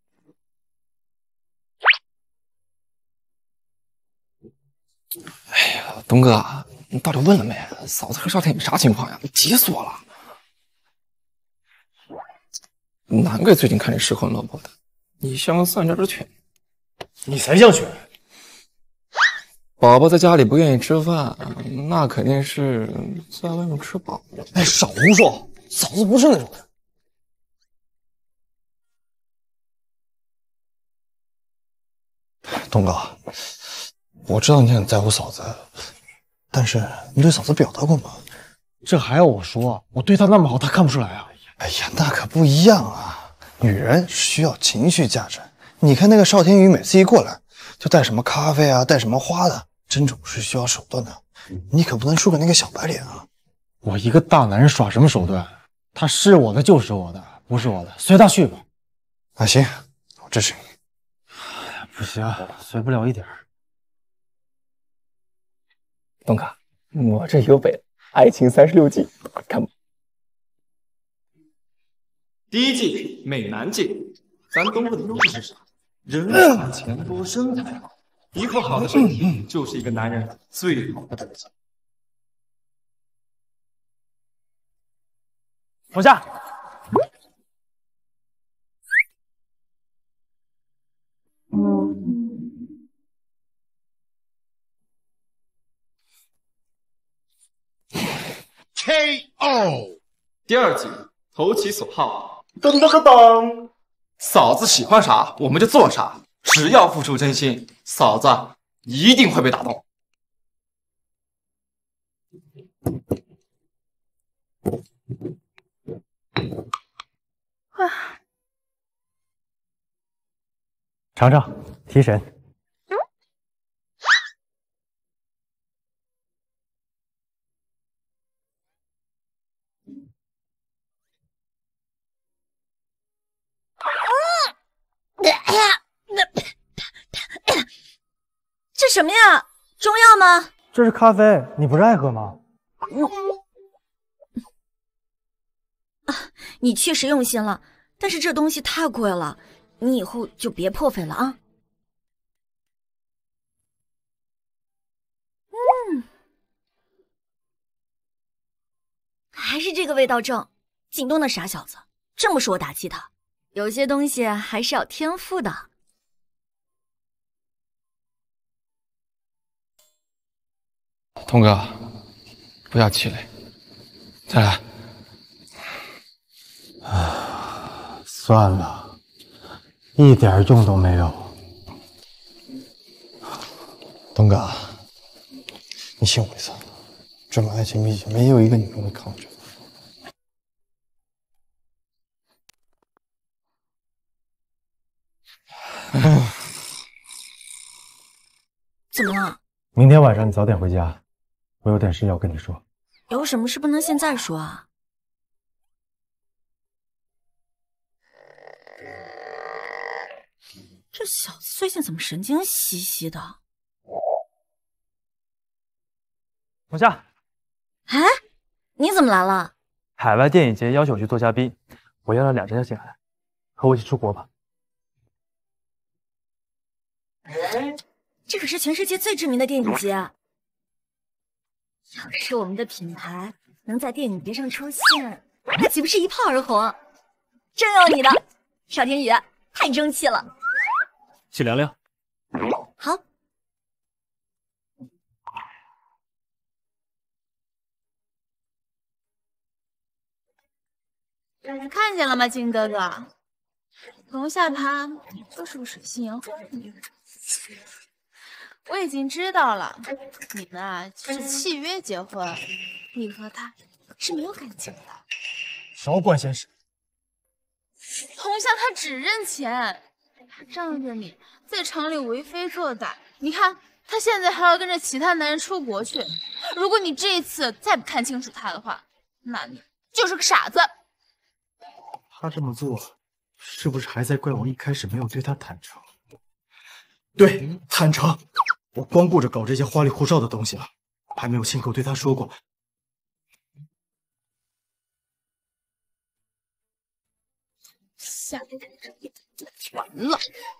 哎呀，东哥，你到底问了没？嫂子和邵天宇啥情况呀？急死我了！难怪最近看你失魂落魄的， 你像个三只犬。 你才像犬。 宝宝在家里不愿意吃饭，那肯定是在外面吃饱了。 哎，少胡说，嫂子不是那种人。东哥，我知道你很在乎嫂子，但是你对嫂子表达过吗？ 这还要我说？我对她那么好，她看不出来啊？ 哎呀，那可不一样啊！女人是需要情绪价值。你看那个邵天宇，每次一过来就带什么咖啡啊，带什么花的，这种是需要手段的。你可不能输给那个小白脸啊！ 我一个大男人耍什么手段？她是我的就是我的，不是我的随她去吧。 啊，行，我支持你。 不行，随不了一点。 东哥，我这有本《爱情三十六计》，看吧。 第一计，美男计。咱东哥的优势是啥？人傻钱多，身材好。一副好的身体就是一个男人最好的东西。 放下。 K O。第二计，投其所好。 噔噔噔噔。 嫂子喜欢啥，我们就做啥。只要付出真心，嫂子一定会被打动。 啊！尝尝，提神。 哎呀，这什么呀？中药吗？ 这是咖啡，你不是爱喝吗？ 啊，你确实用心了，但是这东西太贵了，你以后就别破费了啊。嗯，还是这个味道正。靳东的傻小子，这么说我打击他。有些东西还是要天赋的。 东哥，不要气馁，再来。 啊，算了，一点用都没有。 东哥，你信我一次，这门爱情秘籍没有一个女人会抗拒。 怎么了？ 明天晚上你早点回家，我有点事要跟你说。 有什么事不能现在说啊？这小子最近怎么神经兮兮的？ 红夏， 哎，你怎么来了？ 海外电影节邀请我去做嘉宾，我要了两张邀请函，和我一起出国吧。 这可是全世界最知名的电影节，要是我们的品牌能在电影节上出现，那岂不是一炮而红？真有你的，邵天宇，太争气了。 去聊聊。 好。 看见了吗，金哥哥？龙夏他就是个水性杨花的女人。我已经知道了，你们啊是契约结婚，你和他是没有感情的。 少管闲事。 童夏他只认钱，他仗着你在厂里为非作歹，你看他现在还要跟着其他男人出国去。如果你这一次再不看清楚他的话，那你就是个傻子。 他这么做，是不是还在怪我一开始没有对他坦诚？对，坦诚。我光顾着搞这些花里胡哨的东西了，还没有亲口对他说过。 下完了。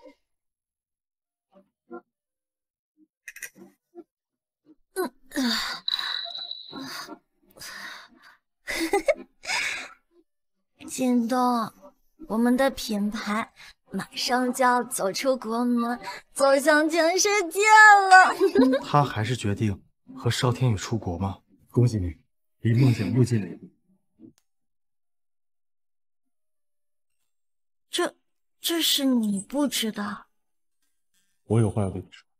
嗯啊，靳东，我们的品牌马上就要走出国门，走向全世界了。 他还是决定和邵天宇出国吗？恭喜你，离梦想又近了一步。 这，这是你不知道。 我有话要对你说。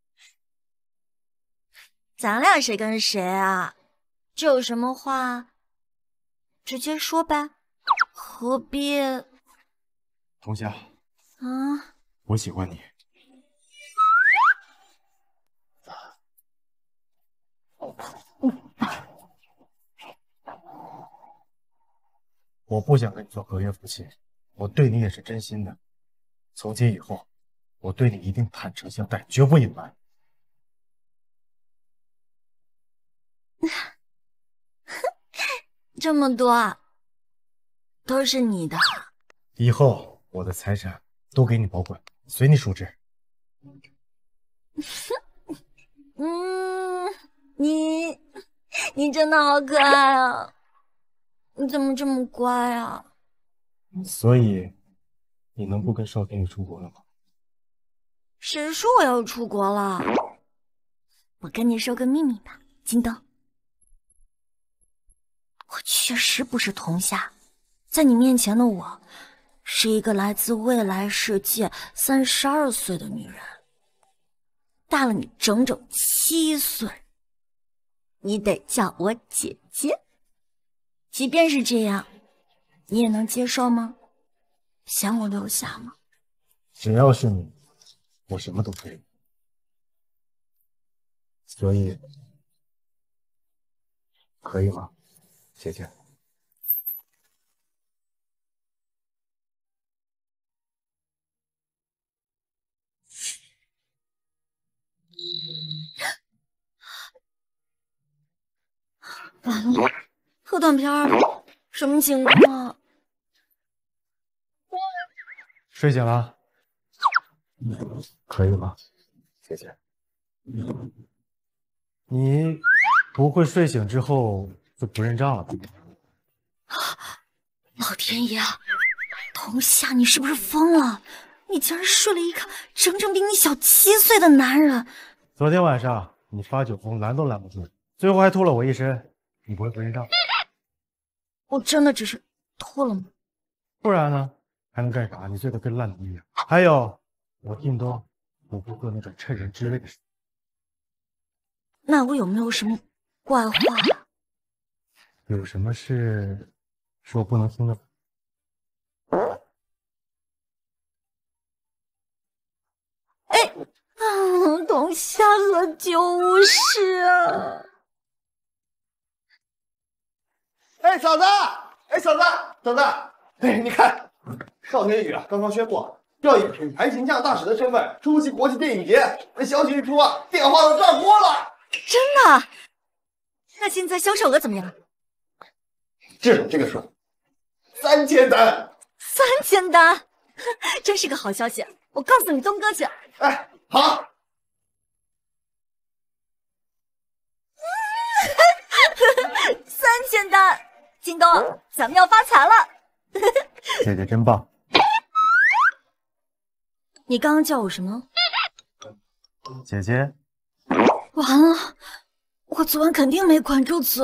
咱俩谁跟谁啊？这有什么话，直接说呗，何必？ 童夏， 啊， 我喜欢你。我不想跟你做合约夫妻，我对你也是真心的。从今以后，我对你一定坦诚相待，绝不隐瞒。 这么多，都是你的。 以后我的财产都给你保管，随你处置。 嗯，你你真的好可爱啊！你怎么这么乖啊？ 所以，你能不跟邵天宇出国了吗？ 谁说我要出国了？我跟你说个秘密吧，金灯，我确实不是童夏，在你面前的我，是一个来自未来世界三十二岁的女人，大了你整整七岁。你得叫我姐姐。即便是这样，你也能接受吗？想我留下吗？ 只要是你，我什么都可以。所以，可以吗，姐姐？ 完了，喝断片了，什么情况？ 睡醒了，可以吗，姐姐？你不会睡醒之后就不认账了吧？ 老天爷，童夏，你是不是疯了？你竟然睡了一个整整比你小七岁的男人！ 昨天晚上你发酒疯拦都拦不住，最后还吐了我一身，你不会不认账？ 我真的只是吐了吗？ 不然呢？还能干啥？你醉得跟烂泥一样。还有，我靳东不会做那种趁人之危的事。 那我有没有什么怪话？ 有什么事是我不能听的吗？ 哎，啊，童夏喝酒误事啊！ 哎，嫂子，哎，嫂子，嫂子，哎，你看。邵天宇啊，刚刚宣布要以品牌形象大使的身份出席国际电影节。那消息一出啊，电话都炸锅了。 真的？那现在销售额怎么样？ 至少这个数，三千单。 三千单，真是个好消息！我告诉你东哥去。 哎，好。 三千单，京东，咱们要发财了。 姐姐真棒！ 你刚刚叫我什么？ 姐姐。 完了，我昨晚肯定没管住嘴。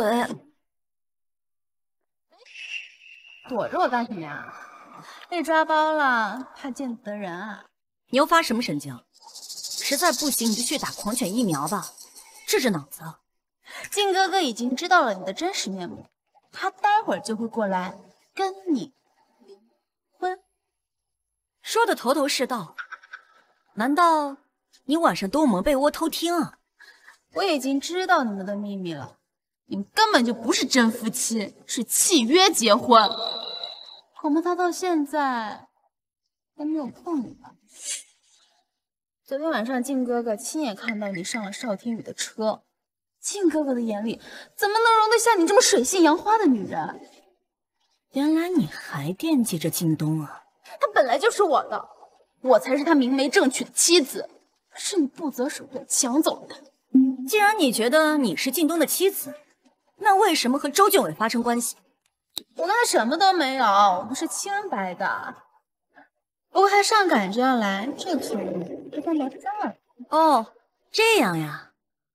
躲着我干什么呀？被抓包了，怕见不得人啊？ 你又发什么神经？实在不行你就去打狂犬疫苗吧，治治脑子。 靖哥哥已经知道了你的真实面目，他待会儿就会过来跟你离婚。 说的头头是道，难道你晚上都我们被窝偷听啊？ 我已经知道你们的秘密了，你们根本就不是真夫妻，是契约结婚。恐怕他到现在还没有碰你吧？昨天晚上靖哥哥亲眼看到你上了邵天宇的车，靖哥哥的眼里怎么能容得下你这么水性杨花的女人？ 原来你还惦记着靳东啊？ 他本来就是我的，我才是他明媒正娶的妻子，是你不择手段抢走的。 既然你觉得你是靳东的妻子，那为什么和周俊伟发生关系？ 我跟他什么都没有，我们是清白的。 我还上赶着要来，这次就放到这儿。 哦，这样呀。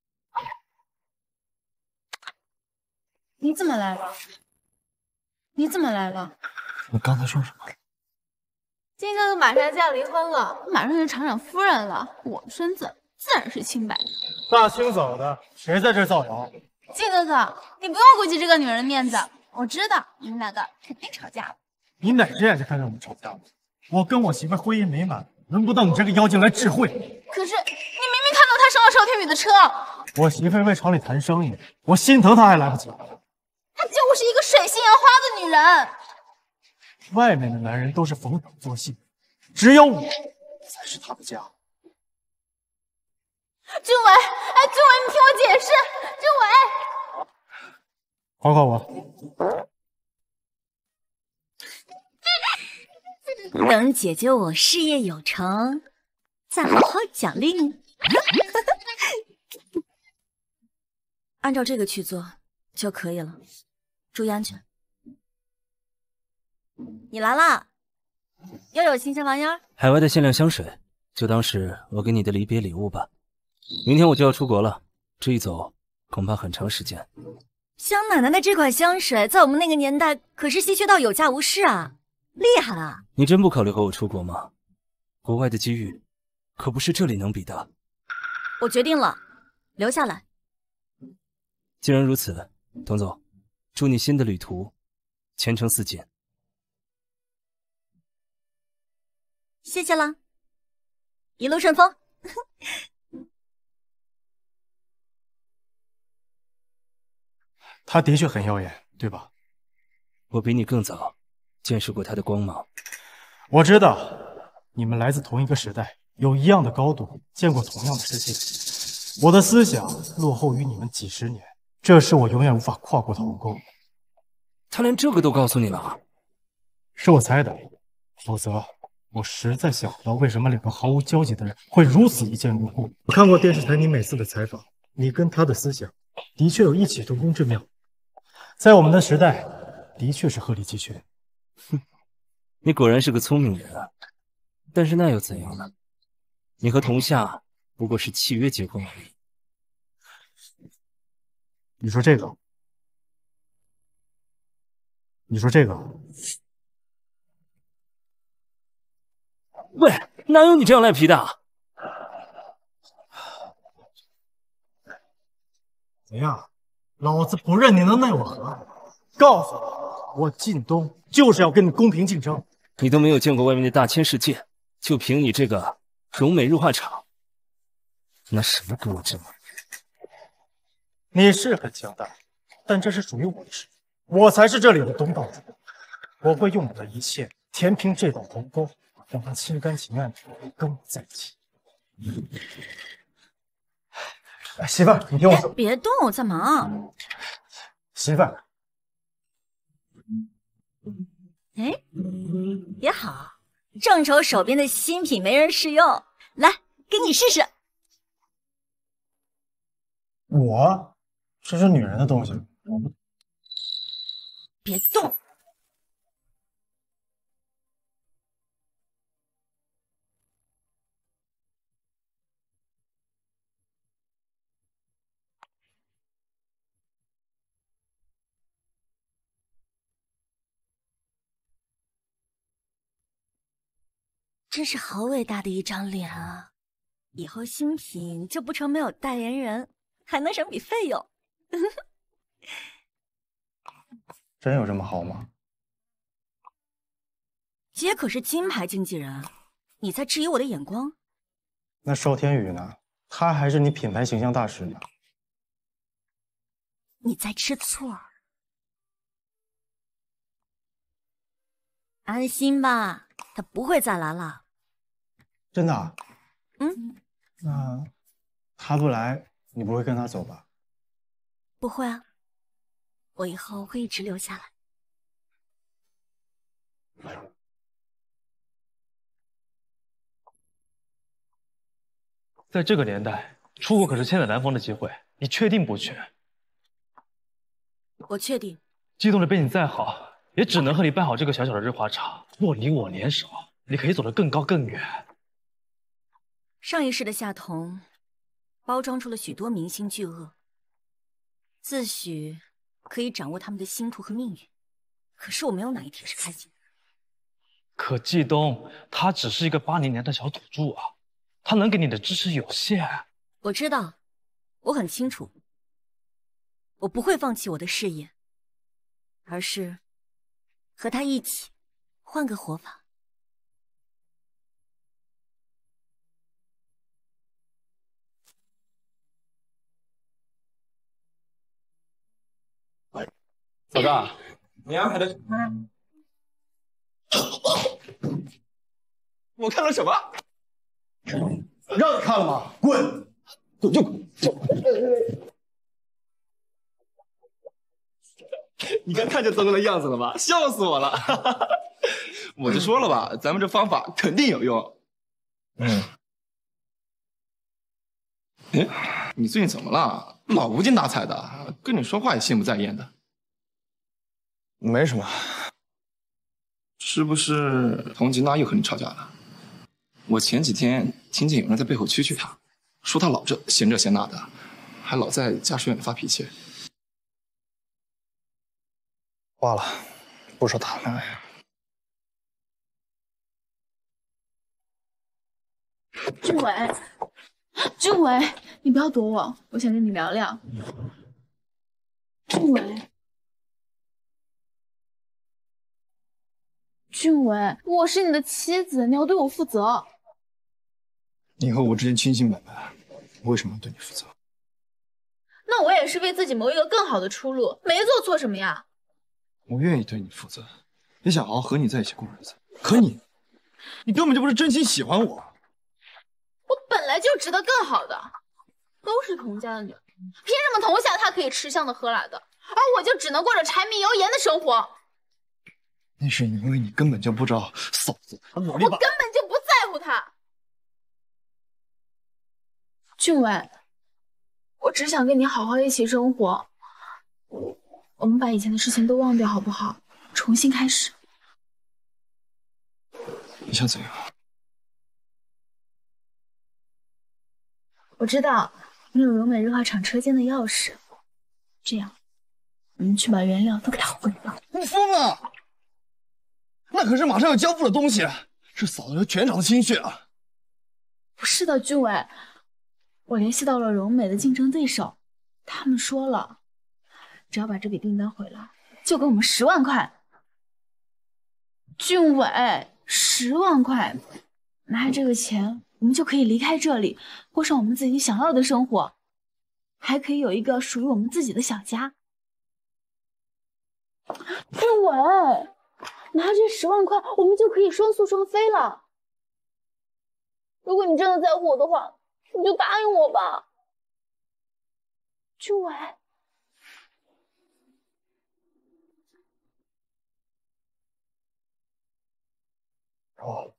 你怎么来了？你怎么来了？ 你刚才说什么？ 金哥哥马上就要离婚了，马上就厂长夫人了，我的身子自然是清白的。 大清早的，谁在这造谣？ 金哥哥，你不用顾及这个女人的面子，我知道你们两个肯定吵架了。 你哪只眼睛看见我们吵架了？我跟我媳妇婚姻美满，轮不到你这个妖精来智慧。 可是你明明看到她上了邵天宇的车。 我媳妇为厂里谈生意，我心疼她还来不及。 她就是一个水性杨花的女人。 外面的男人都是逢场作戏，只有我才是她的家。 君伟，哎，君伟，你听我解释，君伟。 考考我。 等姐姐我事业有成，再好好奖励你。按照这个去做就可以了，注意安全。你来啦，又有新鲜玩意儿？ 海外的限量香水，就当是我给你的离别礼物吧。明天我就要出国了，这一走恐怕很长时间。 香奶奶的这款香水，在我们那个年代可是稀缺到有价无市啊，厉害了！ 你真不考虑和我出国吗？国外的机遇可不是这里能比的。 我决定了，留下来。 既然如此，童总，祝你新的旅途前程似锦。 谢谢了，一路顺风。 他的确很耀眼，对吧？ 我比你更早见识过他的光芒。 我知道，你们来自同一个时代，有一样的高度，见过同样的世界。我的思想落后于你们几十年，这是我永远无法跨过的鸿沟。 他连这个都告诉你了？ 是我猜的，否则我实在想不到为什么两个毫无交集的人会如此一见如故。我看过电视台你每次的采访，你跟他的思想的确有异曲同工之妙，在我们的时代的确是鹤立鸡群。 哼，你果然是个聪明人啊！但是那又怎样呢？你和童夏不过是契约结婚而已。 你说这个？你说这个？ 喂，哪有你这样赖皮的？ 怎样？老子不认你能奈我何？告诉你，我靳东就是要跟你公平竞争。 你都没有见过外面的大千世界，就凭你这个荣美日化厂，拿什么跟我争？ 你是很强大，但这是属于我的事，我才是这里的东道主。我会用我的一切填平这道鸿沟，让他心甘情愿地跟我在一起。哎，媳妇儿，你听我说。 别动，我在忙。 媳妇儿， 哎，也好，正愁手边的新品没人试用，来，给你试试。 我这是女人的东西，我不。 别动。真是好伟大的一张脸啊！以后新品就不成没有代言人，还能省笔费用。 真有这么好吗？ 姐可是金牌经纪人，你在质疑我的眼光？ 那邵天宇呢？他还是你品牌形象大使呢。 你在吃醋。安心吧，他不会再来了。 真的啊？ 嗯。 那他不来，你不会跟他走吧？ 不会啊，我以后会一直留下来。 在这个年代，出国可是千载难逢的机会，你确定不去？ 我确定。 激动的背景再好，也只能和你办好这个小小的日化厂，若离我年少， 你可以走得更高更远。 上一世的夏桐包装出了许多明星巨鳄，自诩可以掌握他们的星途和命运，可是我没有哪一天是开心的。 可季东他只是一个八零年的小土著啊，他能给你的支持有限。 我知道，我很清楚，我不会放弃我的事业，而是和他一起换个活法。 嫂子，你安排的……我看了什么？ 让你看了吗？滚！滚就滚！ 你看看这糟糕的样子了吧？笑死我了！我就说了吧，咱们这方法肯定有用。嗯。哎，你最近怎么了？老无精打采的，跟你说话也心不在焉的。 没什么。 是不是童吉娜又和你吵架了？我前几天听见有人在背后蛐蛐她，说她老这嫌这嫌那的，还老在驾驶院里发脾气。 罢了，不说他了。 俊伟，俊伟，你不要躲我，我想跟你聊聊。俊伟，俊伟，我是你的妻子，你要对我负责。 你和我之间清清白白，我为什么要对你负责？ 那我也是为自己谋一个更好的出路，没做错什么呀。 我愿意对你负责，也想好好和你在一起过日子。可你，你根本就不是真心喜欢我。 我本来就值得更好的，都是童家的女儿，凭什么童夏她可以吃香的喝辣的，而我就只能过着柴米油盐的生活？ 那是因为你根本就不知道嫂子她努力把…… 我根本就不在乎她。俊伟，我只想跟你好好一起生活。我们把以前的事情都忘掉好不好？重新开始。 你想怎样？ 我知道你有柔美日化厂车间的钥匙，这样我们去把原料都给它混了。 你疯了！那可是马上要交付的东西，是嫂子全场的心血啊！ 不是的，俊伟，我联系到了柔美的竞争对手，他们说了，只要把这笔订单回来，就给我们十万块。俊伟，十万块，拿着这个钱，我们就可以离开这里，过上我们自己想要的生活，还可以有一个属于我们自己的小家。俊伟，拿这十万块，我们就可以双宿双飞了。如果你真的在乎我的话，你就答应我吧，俊伟。 哦，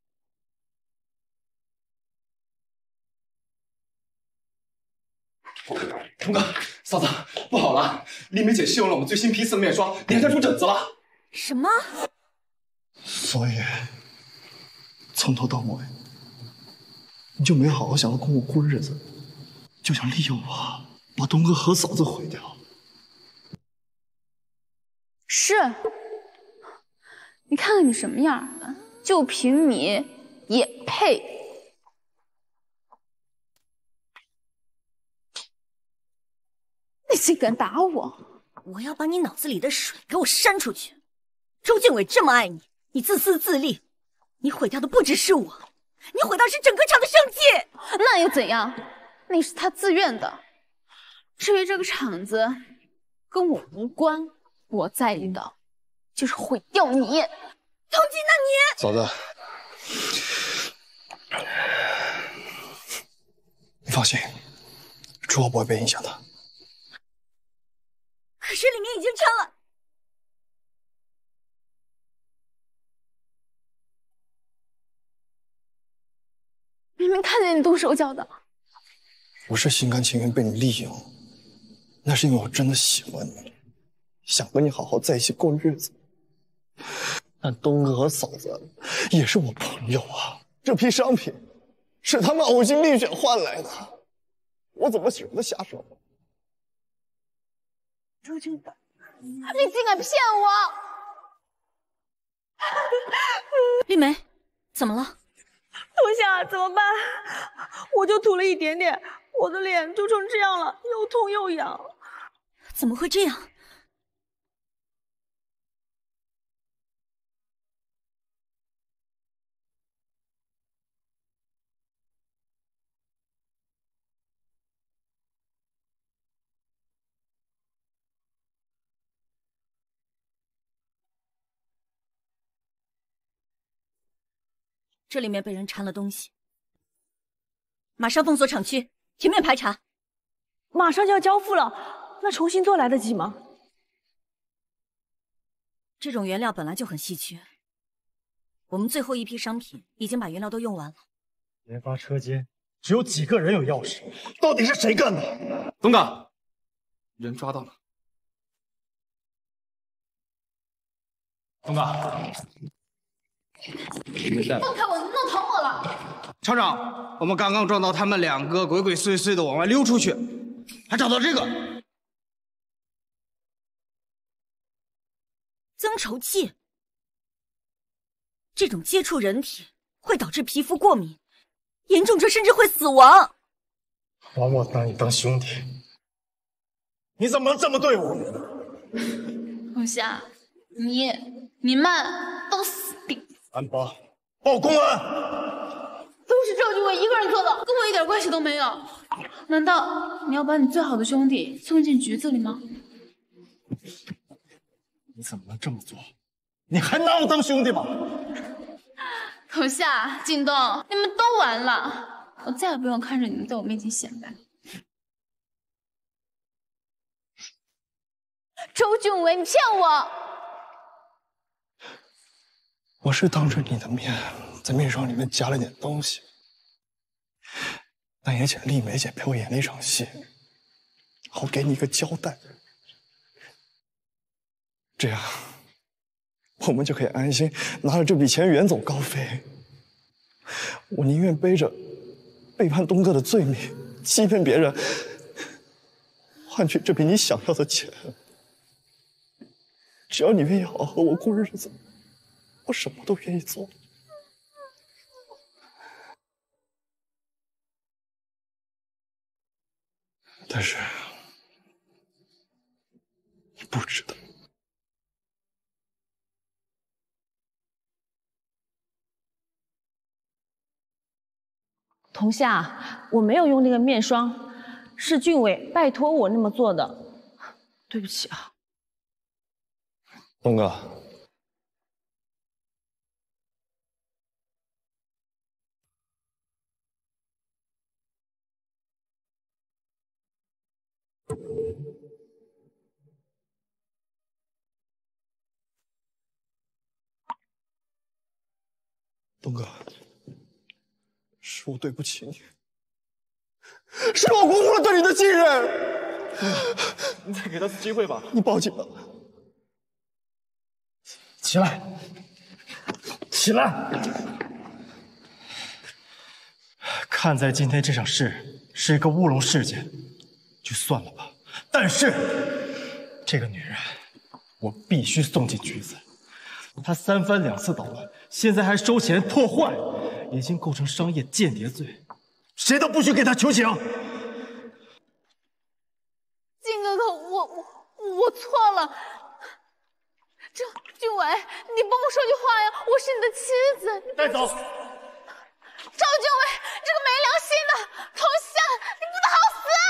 童哥，嫂子，不好了！丽梅姐试用了我们最新批次的面霜，脸上出疹子了。 什么？ 所以从头到尾，你就没好好想要跟我过日子，就想利用我把东哥和嫂子毁掉。 是，你看看你什么样啊！就凭你也配？你竟敢打我！ 我要把你脑子里的水给我删出去！周俊伟这么爱你，你自私自利，你毁掉的不只是我，你毁掉是整个厂的生气。 那又怎样？那是他自愿的。至于这个厂子，跟我无关。我在意的就是毁掉你。 童吉，那你…… 嫂子，你放心，朱浩不会被影响的。 可是里面已经撑了。 明明看见你动手脚的。 我是心甘情愿被你利用，那是因为我真的喜欢你，想和你好好在一起过日子。 但东哥和嫂子也是我朋友啊，这批商品是他们呕心沥血换来的，我怎么舍得下手？ 周俊伟，你竟敢骗我！ 绿梅，怎么了？ 童夏，怎么办？我就涂了一点点，我的脸就成这样了，又痛又痒。 怎么会这样？这里面被人掺了东西，马上封锁厂区，全面排查。 马上就要交付了，那重新做来得及吗？ 这种原料本来就很稀缺，我们最后一批商品已经把原料都用完了。 研发车间只有几个人有钥匙，到底是谁干的？ 东哥，人抓到了。东哥。 放开我！你弄疼我了！ 厂长，我们刚刚撞到他们两个鬼鬼祟祟的往外溜出去，还找到这个增稠剂。这种接触人体会导致皮肤过敏，严重者甚至会死亡。 把我当你当兄弟，你怎么能这么对我？ 童夏，你你们都死定！ 安八，报公安！ 都是赵俊伟一个人做的，跟我一点关系都没有。难道你要把你最好的兄弟送进局子里吗？ 你怎么能这么做？你还拿我当兄弟吗？ 童夏、靳东，你们都完了！我再也不用看着你们在我面前显摆。 周俊伟，你骗我！ 我是当着你的面在面霜里面加了点东西，但也请丽梅姐陪我演那场戏，好给你一个交代，这样我们就可以安心拿着这笔钱远走高飞。我宁愿背着背叛东哥的罪名，欺骗别人，换取这笔你想要的钱。只要你愿意好好和我过日子，我什么都愿意做。但是你不知道， 童夏，我没有用那个面霜，是俊伟拜托我那么做的，对不起啊。 东哥，东哥，是我对不起你，是我辜负了对你的信任。 你再给他次机会吧。 你报警吧。 起来，起来！看在今天这场事是一个乌龙事件，就算了吧。但是这个女人，我必须送进局子。她三番两次捣乱，现在还收钱破坏，已经构成商业间谍罪，谁都不许给她求情。 靳哥哥，我我我错了。这俊伟，你帮我说句话呀！我是你的妻子。 带走。 赵俊伟，这个没良心的童夏，你不得好死！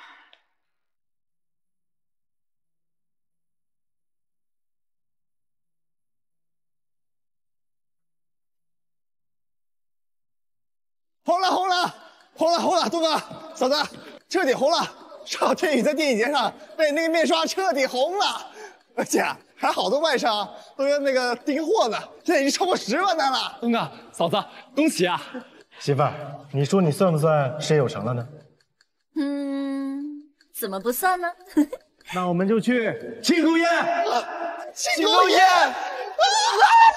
红了，红了，红了，红了！东哥，嫂子，彻底红了！赵天宇在电影节上被那个面霜彻底红了，而且还好多外商都要那个订货呢，现在已经超过十万单了。 东哥，嫂子，恭喜啊！ 媳妇儿，你说你算不算事业有成了呢？ 嗯，怎么不算呢？ 那我们就去庆功宴， 庆功宴！啊